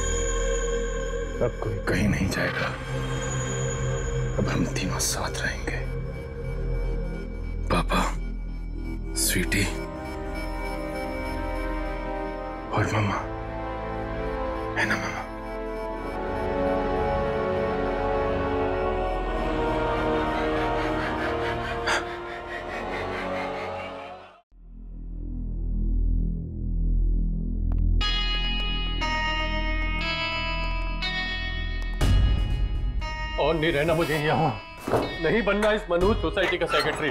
अब कोई कहीं नहीं जाएगा, अब हम तीनों साथ रहेंगे। पापा, स्वीटी और मम्मा, है ना मम्मा? और नहीं रहना मुझे यहाँ, नहीं बनना इस मनहूस सोसाइटी का सेक्रेटरी।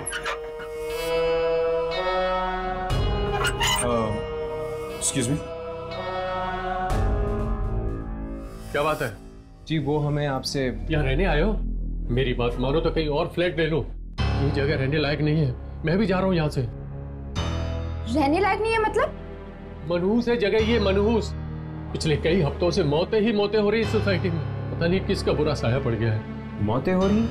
एक्सक्यूज मी, क्या बात है? जी वो हमें आपसे यहाँ रहने आए हो? मेरी बात मानो तो कहीं और फ्लैट ले लो, ये जगह रहने लायक नहीं है। मैं भी जा रहा हूँ यहाँ से। रहने लायक नहीं है मतलब? मनहूस है जगह ये, मनहूस। पिछले कई हफ्तों से मौतें ही मौतें हो रही इस सोसाइटी में, पता नहीं किसका बुरा साया पड़ गया है। मौतें हो रही,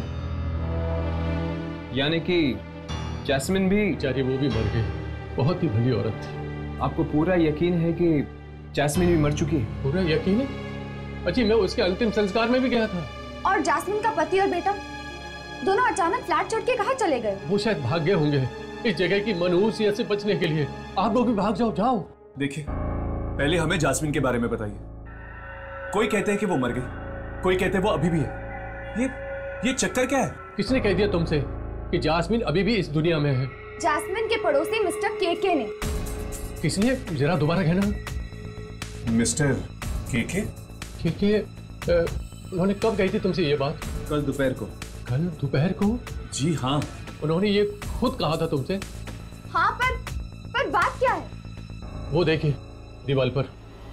यानी कि जैस्मिन भी? बेचारी वो भी मर गई, बहुत ही भली औरत थी। आपको पूरा यकीन है कि जैस्मिन भी मर चुकी है? पूरा यकीन है? अच्छी मैं उसके अंतिम संस्कार में भी गया था। और जैस्मिन का पति और बेटा दोनों अचानक फ्लैट छोड़ के कहाँ चले गए? वो शायद भाग गए होंगे इस जगह की मनहूसियत से बचने के लिए। आप लोग भी भाग जाओ। जाओ। देखिए, पहले हमें जास्मिन के बारे में बताइए। कोई कहते हैं कि वो मर गई, कोई कहते हैं वो अभी भी है। ये चक्कर क्या है? किसने कह दिया तुमसे कि जास्मिन अभी भी इस दुनिया में है? जैस्मिन के पड़ोसी मिस्टर केके ने। किसने? जरा दोबारा कहना। मिस्टर केके? केके उन्होंने कब कही थी तुमसे ये बात? कल दोपहर को। कल दोपहर को? जी हाँ, उन्होंने ये खुद कहा था तुमसे? हाँ, पर बात क्या है? वो देखिए दीवार पर।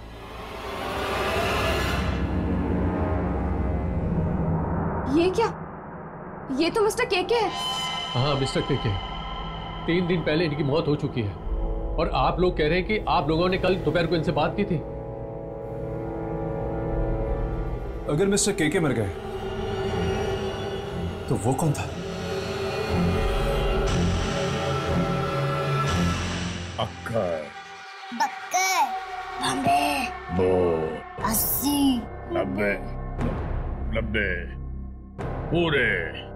ये क्या? ये तो मिस्टर केके है। हाँ मिस्टर केके, 3 दिन पहले इनकी मौत हो चुकी है और आप लोग कह रहे हैं कि आप लोगों ने कल दोपहर को इनसे बात की थी। अगर मिस्टर केके मर गए तो वो कौन था? अक्कर, बक्कर, बम्बे, बो, 80, 90, 90, पूरे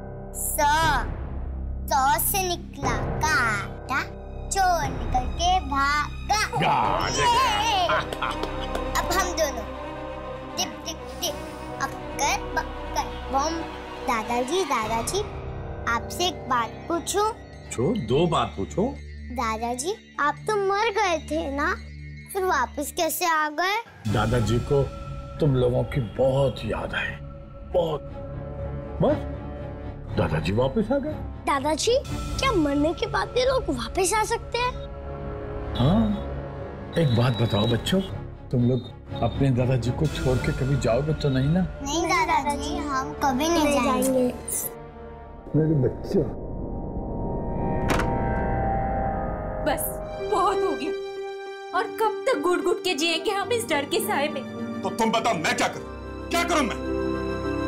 100 से निकला काटा, चोर निकल के भागा। अब हम दोनों टिप टिप टिप, अक्कर बक्कर बम। दादाजी आपसे एक बात पूछूं? पूछो, 2 बात पूछो। दादाजी आप तो मर गए थे ना, फिर वापस कैसे आ गए? दादाजी को तुम लोगों की बहुत याद है, बहुत। बस दादाजी वापस आ गए। दादाजी क्या मरने के बाद भी लोग वापस आ सकते हैं? हाँ, एक बात बताओ बच्चों, तुम लोग अपने दादाजी को छोड़ के कभी जाओगे तो नहीं ना? नहीं दादाजी, हम कभी नहीं जाएंगे। मेरे बच्चों, बस बहुत हो गया। और कब तक घुट घुट के जिएंगे हम इस डर के साए में? तो तुम बताओ मैं क्या करूं? क्या करूं मैं?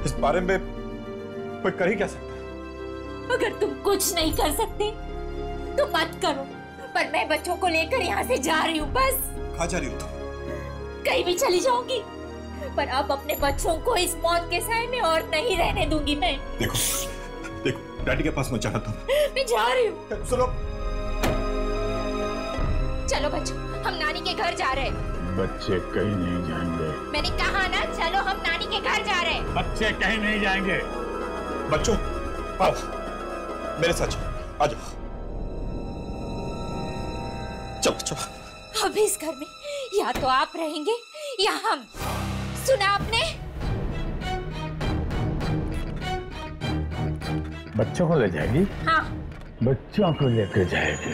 इस बारे में कोई कर ही क्या सकता है? अगर तुम कुछ नहीं कर सकते तो मत करो, पर मैं बच्चों को लेकर यहाँ से जा रही हूँ। बस कहाँ जा रही हो तुम? कहीं भी चली जाऊंगी, पर अब अपने बच्चों को इस मौत के साए में और नहीं रहने दूंगी मैं। देखो डैडी के पास मत जाना तुम। मैं जा रही हूँ। सुनो, चलो बच्चों, हम नानी के घर जा रहे हैं। बच्चे कहीं नहीं जाएंगे। मैंने कहा ना, चलो हम नानी के घर जा रहे हैं। बच्चे कहीं नहीं जाएंगे। बच्चों आओ मेरे साथ, आ जाओ। चलो चलो। अब इस घर में या तो आप रहेंगे या हम। सुना आपने? बच्चों को ले जाएगी? हाँ। बच्चों को लेकर जाएगी।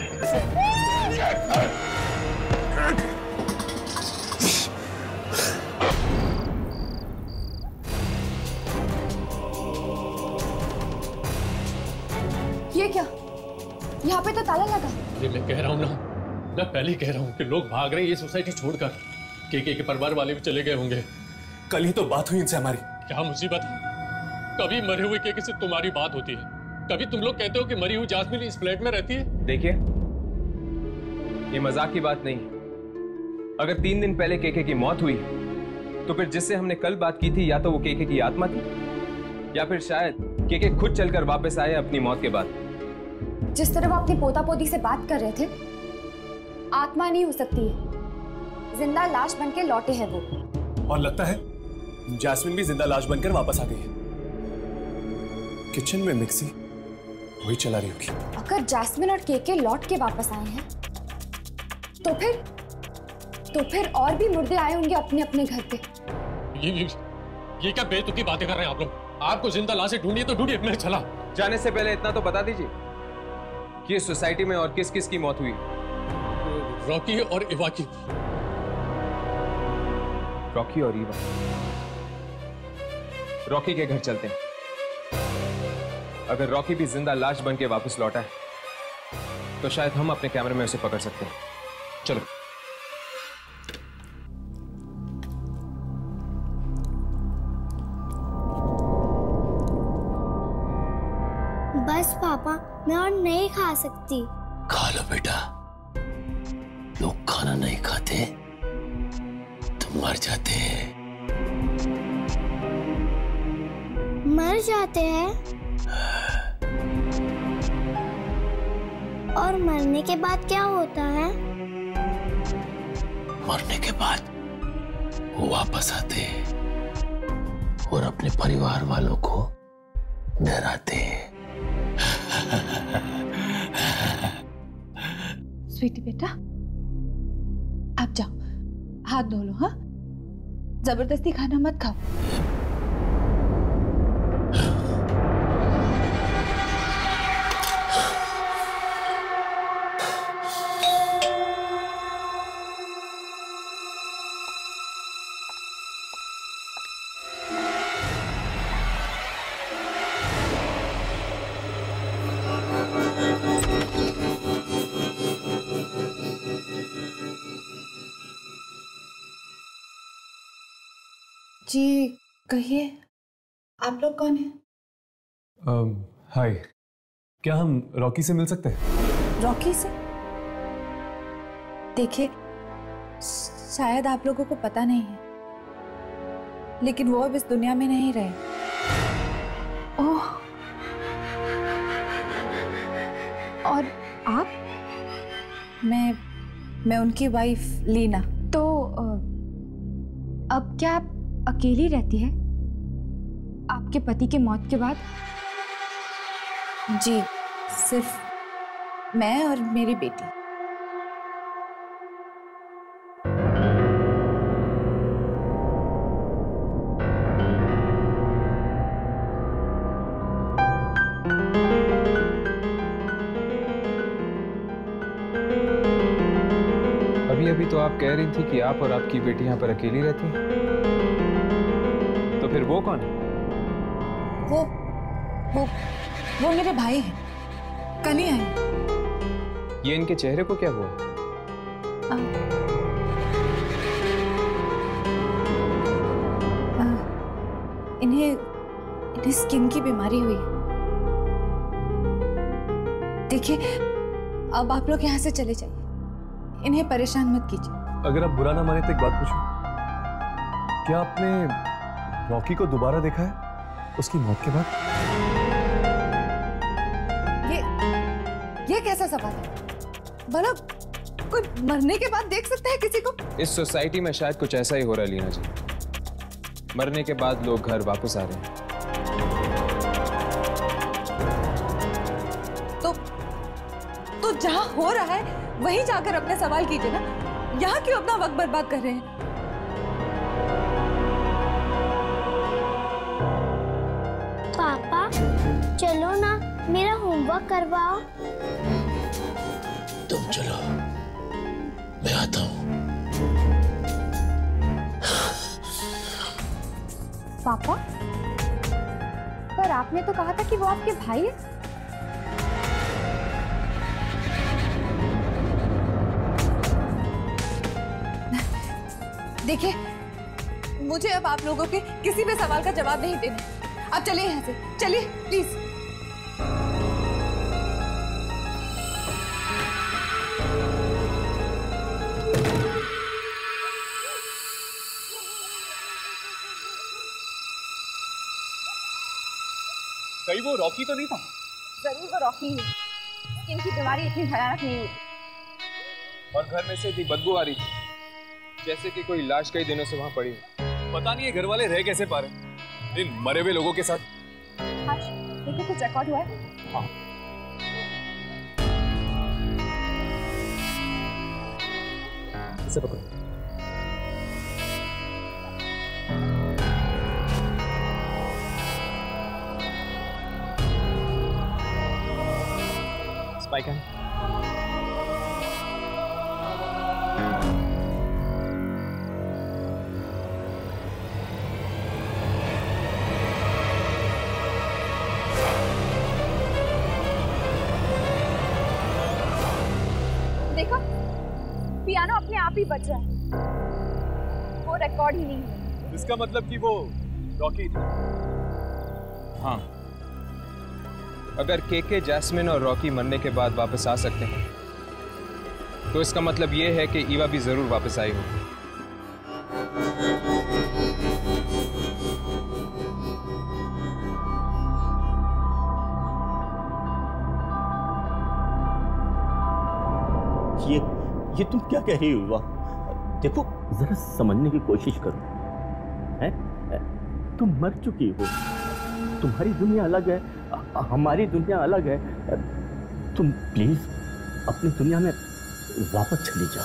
ये क्या? यहाँ पे तो ताला लगा। अरे मैं कह रहा हूँ ना, मैं पहले ही कह रहा हूँ कि लोग भाग रहे हैं ये सोसाइटी छोड़कर। के परिवार वाले भी चले गए होंगे। कल ही तो बात हुई इनसे हमारी। क्या मुसीबत है? कभी मरे हुए के से तुम्हारी बात होती है, कभी तुम लोग कहते हो कि मरी हुई जास्मिन इस फ्लैट में रहती है। देखिए, ये मजाक की बात नहीं। अगर 3 दिन पहले केके की मौत हुई तो फिर जिससे हमने कल बात की थी या तो वो केके की आत्मा थी या फिर शायद केके खुद चलकर वापस आए अपनी मौत के बाद। जिस तरह वो अपनी पोता पोती से बात कर रहे थे, आत्मा नहीं हो सकती है, जिंदा लाश बनके लौटे हैं वो। और लगता है जैस्मिन भी जिंदा लाश बनकर वापस आ गई है। किचन में मिक्सी वही चला रही होगी। अगर जैस्मिन और केके लौट के वापस आए हैं तो फिर और भी मुर्दे आए होंगे अपने अपने घर पे। ये क्या बेतुकी बातें कर रहे हैं आप लोग? आपको जिंदा लाशें ढूंढिए तो ढूंढिए, मैं चला। जाने से पहले इतना तो बता दीजिए कि इस सोसाइटी में और किस किस की मौत हुई? रॉकी और इवा की। रॉकी और इवा। रॉकी के घर चलते हैं। अगर रॉकी भी जिंदा लाश बन के वापस लौटा है तो शायद हम अपने कैमरे में उसे पकड़ सकते हैं। चलो। बस पापा, मैं और नहीं खा सकती। खा लो बेटा, लोग खाना नहीं खाते तो मर जाते हैं। मर जाते हैं? और मरने के बाद क्या होता है? मरने के बाद वो वापस आते हैं और अपने परिवार वालों को डराते हैं। स्वीटी बेटा, आप जाओ, हाथ धो लो। हाँ, जबरदस्ती खाना मत खाओ। जी कहिए, आप लोग कौन हैं? हाय, क्या हम रॉकी से मिल सकते हैं? रॉकी से? देखिए, शायद आप लोगों को पता नहीं है, लेकिन वो अब इस दुनिया में नहीं रहे। ओह, और आप? मैं उनकी वाइफ लीना। तो अब क्या आप अकेली रहती है आपके पति के मौत के बाद? जी, सिर्फ मैं और मेरी बेटी। अभी तो आप कह रही थी कि आप और आपकी बेटी यहाँ पर अकेली रहती हैं। तो फिर वो कौन है? वो मेरे भाई हैं, कल ही आए। ये इनके चेहरे को क्या हुआ? इन्हें इन्हें स्किन की बीमारी हुई है। देखिए, अब आप लोग यहाँ से चले जाइए, इन्हें परेशान मत कीजिए। अगर आप बुरा ना माने तो एक बात पूछूं, क्या आपने रॉकी को दोबारा देखा है उसकी मौत के बाद? ये कैसा सवाल है? भला कोई मरने के बाद देख सकता है किसी को? इस सोसाइटी में शायद कुछ ऐसा ही हो रहा है लीना जी। मरने के बाद लोग घर वापस आ रहे हैं। तो जहां हो रहा है वहीं जाकर अपने सवाल कीजिए ना, यहाँ क्यों अपना वक्त बर्बाद कर रहे हैं? पापा चलो ना, मेरा होमवर्क करवाओ। तुम चलो, मैं आता हूं। पापा, पर आपने तो कहा था कि वो आपके भाई है। देखिए, मुझे अब आप लोगों के किसी भी सवाल का जवाब नहीं देना। आप चलिए यहाँ से, चलिए प्लीज। कहीं वो रॉकी तो नहीं था? जरूर वो रॉकी है। इनकी बीमारी इतनी भयानक नहीं हुई। और घर में से इतनी बदबू आ रही थी जैसे कि कोई लाश कई दिनों से वहां पड़ी है। पता नहीं ये घर वाले रह कैसे पा रहे इन मरे हुए लोगों के साथ। देखिए, कुछ रिकॉर्ड हुआ है? हाँ। इसे पकड़ो। स्पाइक है। देखो, पियानो अपने आप ही बज रहा है। वो रिकॉर्ड ही नहीं है। इसका मतलब कि वो रॉकी थी। हाँ, अगर केके, जैस्मिन और रॉकी मरने के बाद वापस आ सकते हैं तो इसका मतलब ये है कि ईवा भी जरूर वापस आई होगी। ये तुम क्या कह रही हो युवा? देखो, जरा समझने की कोशिश करो। हैं? तुम मर चुकी हो, तुम्हारी दुनिया अलग है, हमारी दुनिया अलग है। तुम प्लीज अपनी दुनिया में वापस चली जाओ।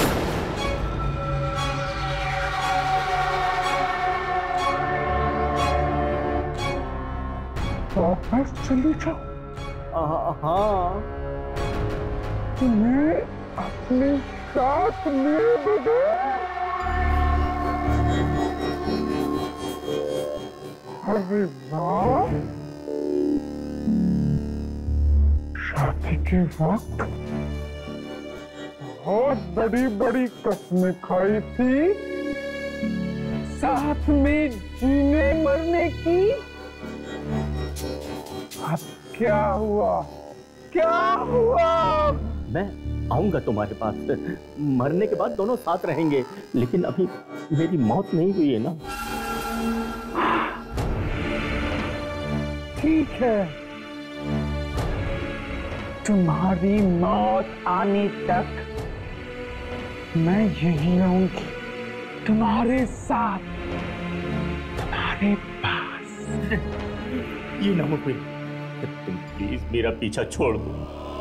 वापस चली जाओ? हाँ, तुम्हें अपने साथ ले बदो। अरे वाह, शादी के वक्त बहुत बड़ी बड़ी कस्में खाई थी, साथ में जीने मरने की। अब क्या हुआ? क्या हुआ? मैं आऊंगा तुम्हारे पास, मरने के बाद दोनों साथ रहेंगे, लेकिन अभी मेरी मौत नहीं हुई है ना। ठीक है, तुम्हारी मौत आने तक मैं यही रहूंगी, तुम्हारे साथ, तुम्हारे पास। ये ना मुझे, तुम प्लीज मेरा पीछा छोड़ दो।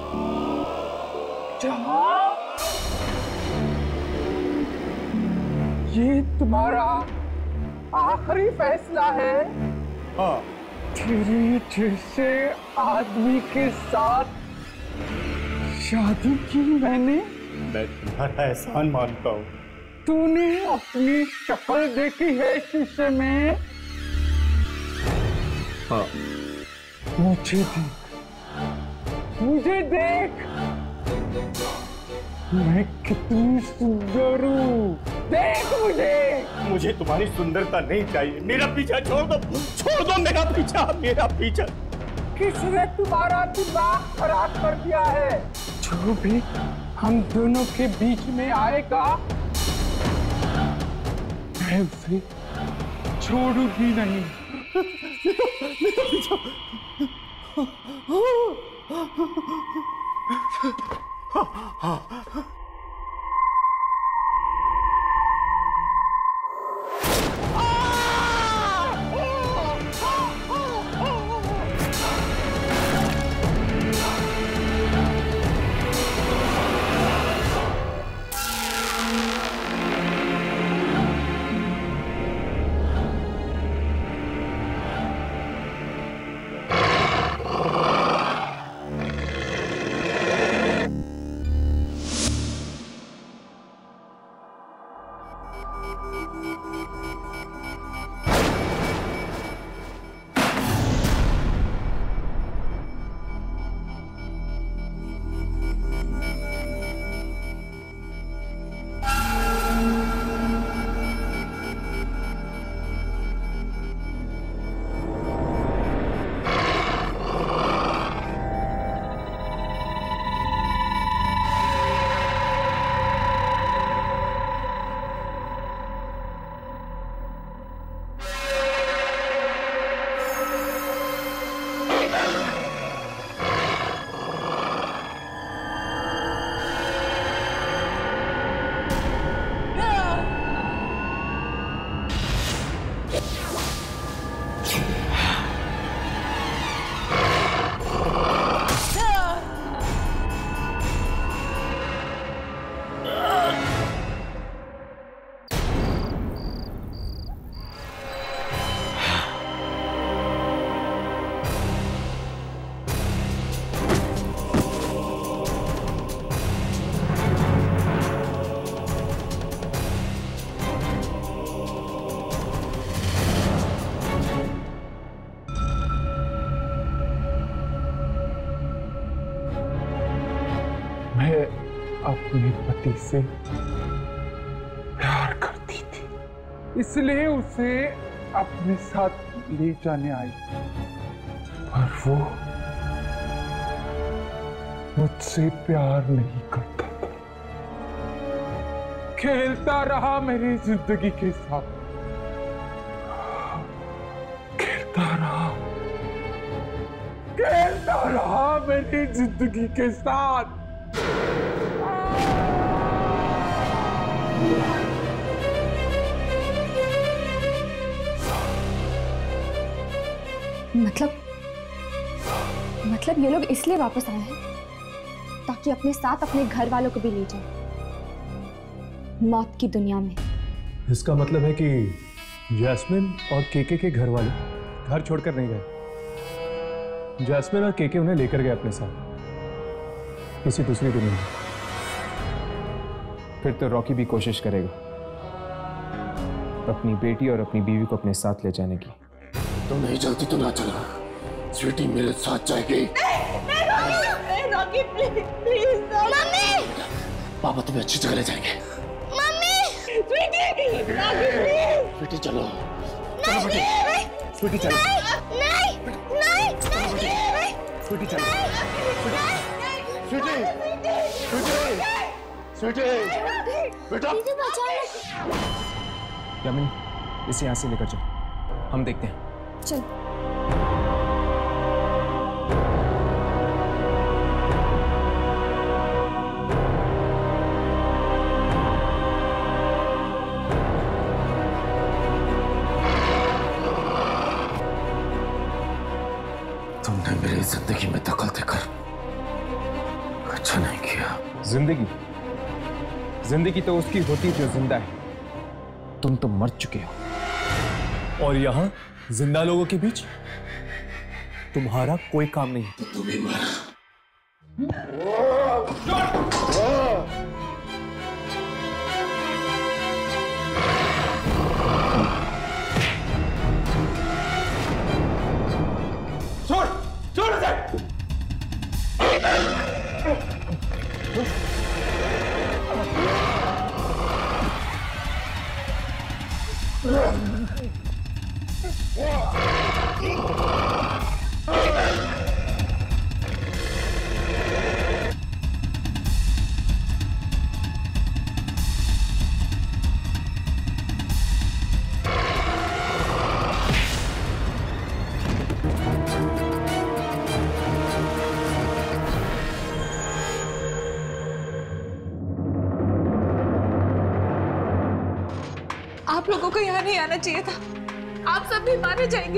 ये तुम्हारा आखिरी फैसला है? हाँ। तेरे जैसे आदमी के साथ शादी की मैंने? मैं तुम्हारा एहसान मानता हूँ। तूने अपनी शक्ल देखी है शीशे में? हाँ। मुझे देख, मैं कितनी सुंदर हूँ। देख मुझे तुम्हारी सुंदरता नहीं चाहिए। मेरा पीछा छोड़ दो मेरा पीछा। किसने तुम्हारा दिमाग खराब कर दिया है? जो भी हम दोनों के बीच में आएगा मैं उसे छोड़ूंगी नहीं। अपने पति से प्यार करती थी, इसलिए उसे अपने साथ ले जाने आई, पर वो मुझसे प्यार नहीं करता था। खेलता रहा मेरी जिंदगी के साथ, खेलता रहा मेरी जिंदगी के साथ। मतलब ये लोग इसलिए वापस आए हैं ताकि अपने साथ अपने घर वालों को भी ले जाए मौत की दुनिया में। इसका मतलब है कि जैस्मिन और केके के घर वाले घर छोड़कर नहीं गए। जैस्मिन और केके उन्हें लेकर गए अपने साथ किसी दूसरी दुनिया में। फिर तो रॉकी भी कोशिश करेगा अपनी बेटी और अपनी बीवी को अपने साथ ले जाने की। तो नहीं चलती तो ना चला, स्वीटी मेरे साथ जाएगी। रॉकी प्लीज मम्मी, पापा तुम्हें अच्छी जगह ले जाएंगे। मम्मी स्वीटी, रॉकी प्लीज। स्वीटी चलो, चलो बेटी, स्वीटी चलो। नहीं स्वीटी चलो, स्वीटी बेटा। यामिनी इसे यहाँ से लेकर चल, हम देखते हैं। चल। तुमने मेरी जिंदगी में दखल देकर अच्छा नहीं किया। जिंदगी तो उसकी होती जो जिंदा है, तुम तो मर चुके हो। और यहां जिंदा लोगों के बीच तुम्हारा कोई काम नहीं। तो तू भी मर। छोड़ इसे। आपको यहाँ नहीं आना चाहिए था। आप सब भी मारे जाएंगे।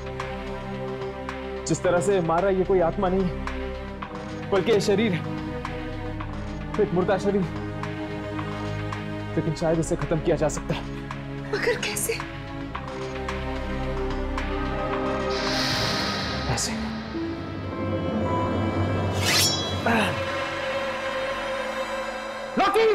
जिस तरह से मारा, ये कोई आत्मा नहीं है, बल्कि ये शरीर है, एक मुर्दा शरीर। लेकिन शायद इसे खत्म किया जा सकता है। मगर कैसे? ऐसे। रॉकी!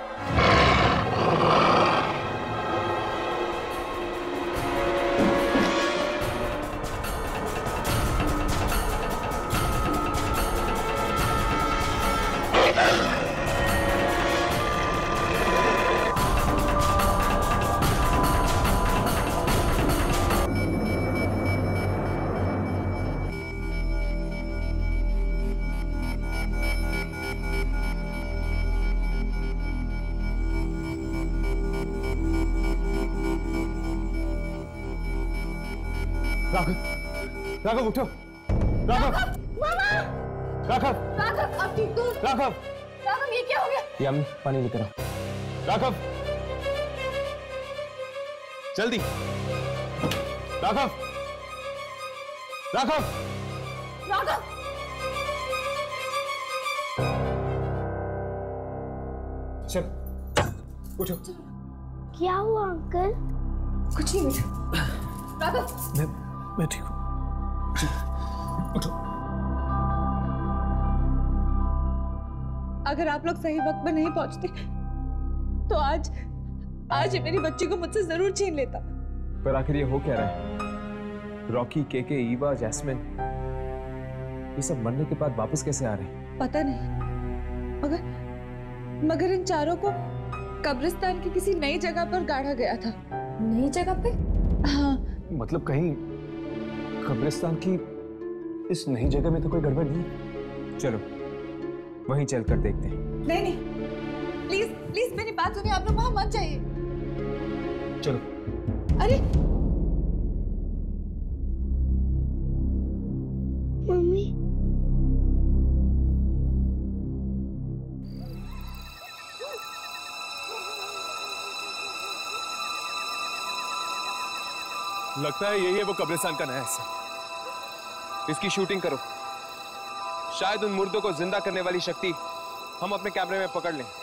राघव उठो। राघव! मामा! राघव! राघव, आप ठीक हो? राघव! राघव, ये क्या हो गया? ये अम्मी पानी लेकर आओ। राघव! जल्दी! राघव! राघव! राघव! चल, उठो। क्या हुआ अंकल? कुछ नहीं बेटा। राघव! मैं ठीक हूँ। अगर आप लोग सही वक्त में नहीं पहुंचते तो आज मेरी बच्ची को मुझसे जरूर छीन लेता। पर आखिर ये हो क्या रहा है? रॉकी, केके, ईवा, जैस्मिन, ये सब मरने के बाद वापस कैसे आ रहे हैं? पता नहीं, मगर इन चारों को कब्रिस्तान की किसी नई जगह पर गाड़ा गया था। नई जगह पे? हाँ। मतलब कहीं कब्रिस्तान की इस नई जगह में तो कोई गड़बड़ नहीं है। चलो वहीं चलकर देखते हैं। नहीं, प्लीज प्लीज मेरी बात सुनिए, आप लोग वहां मत जाइए। चलो। अरे मम्मी, लगता है यही है वो कब्रिस्तान का नया हिस्सा। इसकी शूटिंग करो। शायद उन मुर्दों को जिंदा करने वाली शक्ति हम अपने कैमरे में पकड़ लें।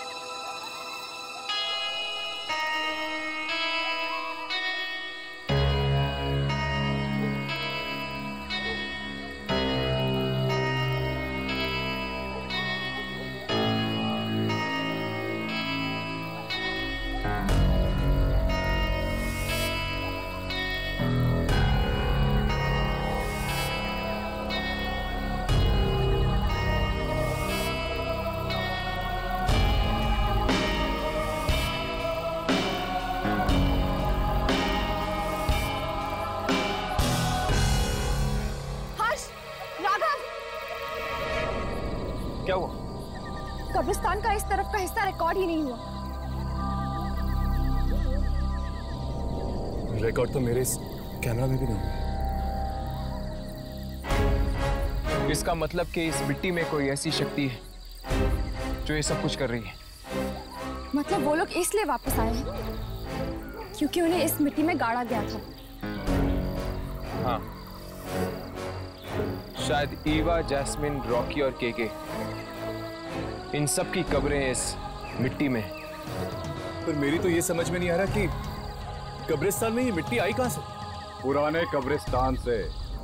क्या हुआ? कब्रिस्तान का इस तरफ का हिस्सा रिकॉर्ड ही नहीं हुआ। रिकॉर्ड तो मेरे इस कैमरा में भी नहीं हुआ। इसका मतलब कि इस मिट्टी में कोई ऐसी शक्ति है जो ये सब कुछ कर रही है। मतलब वो लोग इसलिए वापस आए हैं क्योंकि उन्हें इस मिट्टी में गाड़ा गया था। हाँ, शायद ईवा, जैस्मिन, रॉकी और केके, इन सब की कब्रें इस मिट्टी में। पर मेरी तो ये समझ में नहीं आ रहा कि कब्रिस्तान में ये मिट्टी आई कहां से? पुराने कब्रिस्तान से।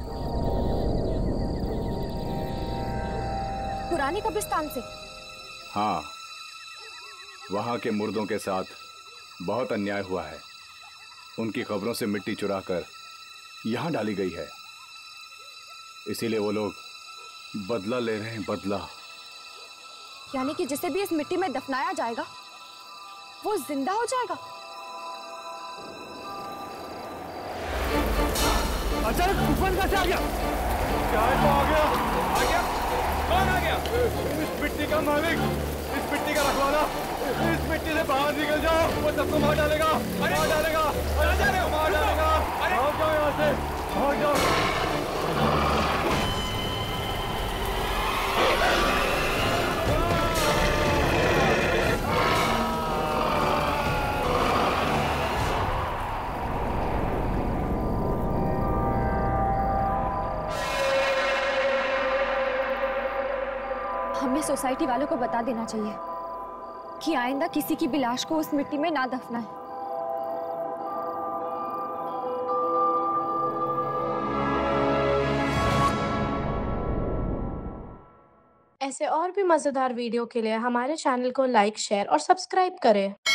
पुराने कब्रिस्तान से? हाँ, वहां के मुर्दों के साथ बहुत अन्याय हुआ है। उनकी कब्रों से मिट्टी चुराकर यहां डाली गई है। इसीलिए वो लोग बदला ले रहे हैं, बदला। यानी कि जिसे भी इस मिट्टी में दफनाया जाएगा वो जिंदा हो जाएगा। अचानक तूफान कैसे आ गया? क्या है तो आ गया? आ गया? कौन आ गया? इस मिट्टी का मालिक, इस मिट्टी का रखवाला। इस मिट्टी से बाहर निकल जाओ, वो सबको मार डालेगा। मार डालेगा, मार डालेगा। भाग जाओ यहाँ से, भाग जाओ। सोसाइटी वालों को बता देना चाहिए कि आइंदा किसी की भी लाश को उस मिट्टी में ना दफनाएं। ऐसे और भी मज़ेदार वीडियो के लिए हमारे चैनल को लाइक, शेयर और सब्सक्राइब करें।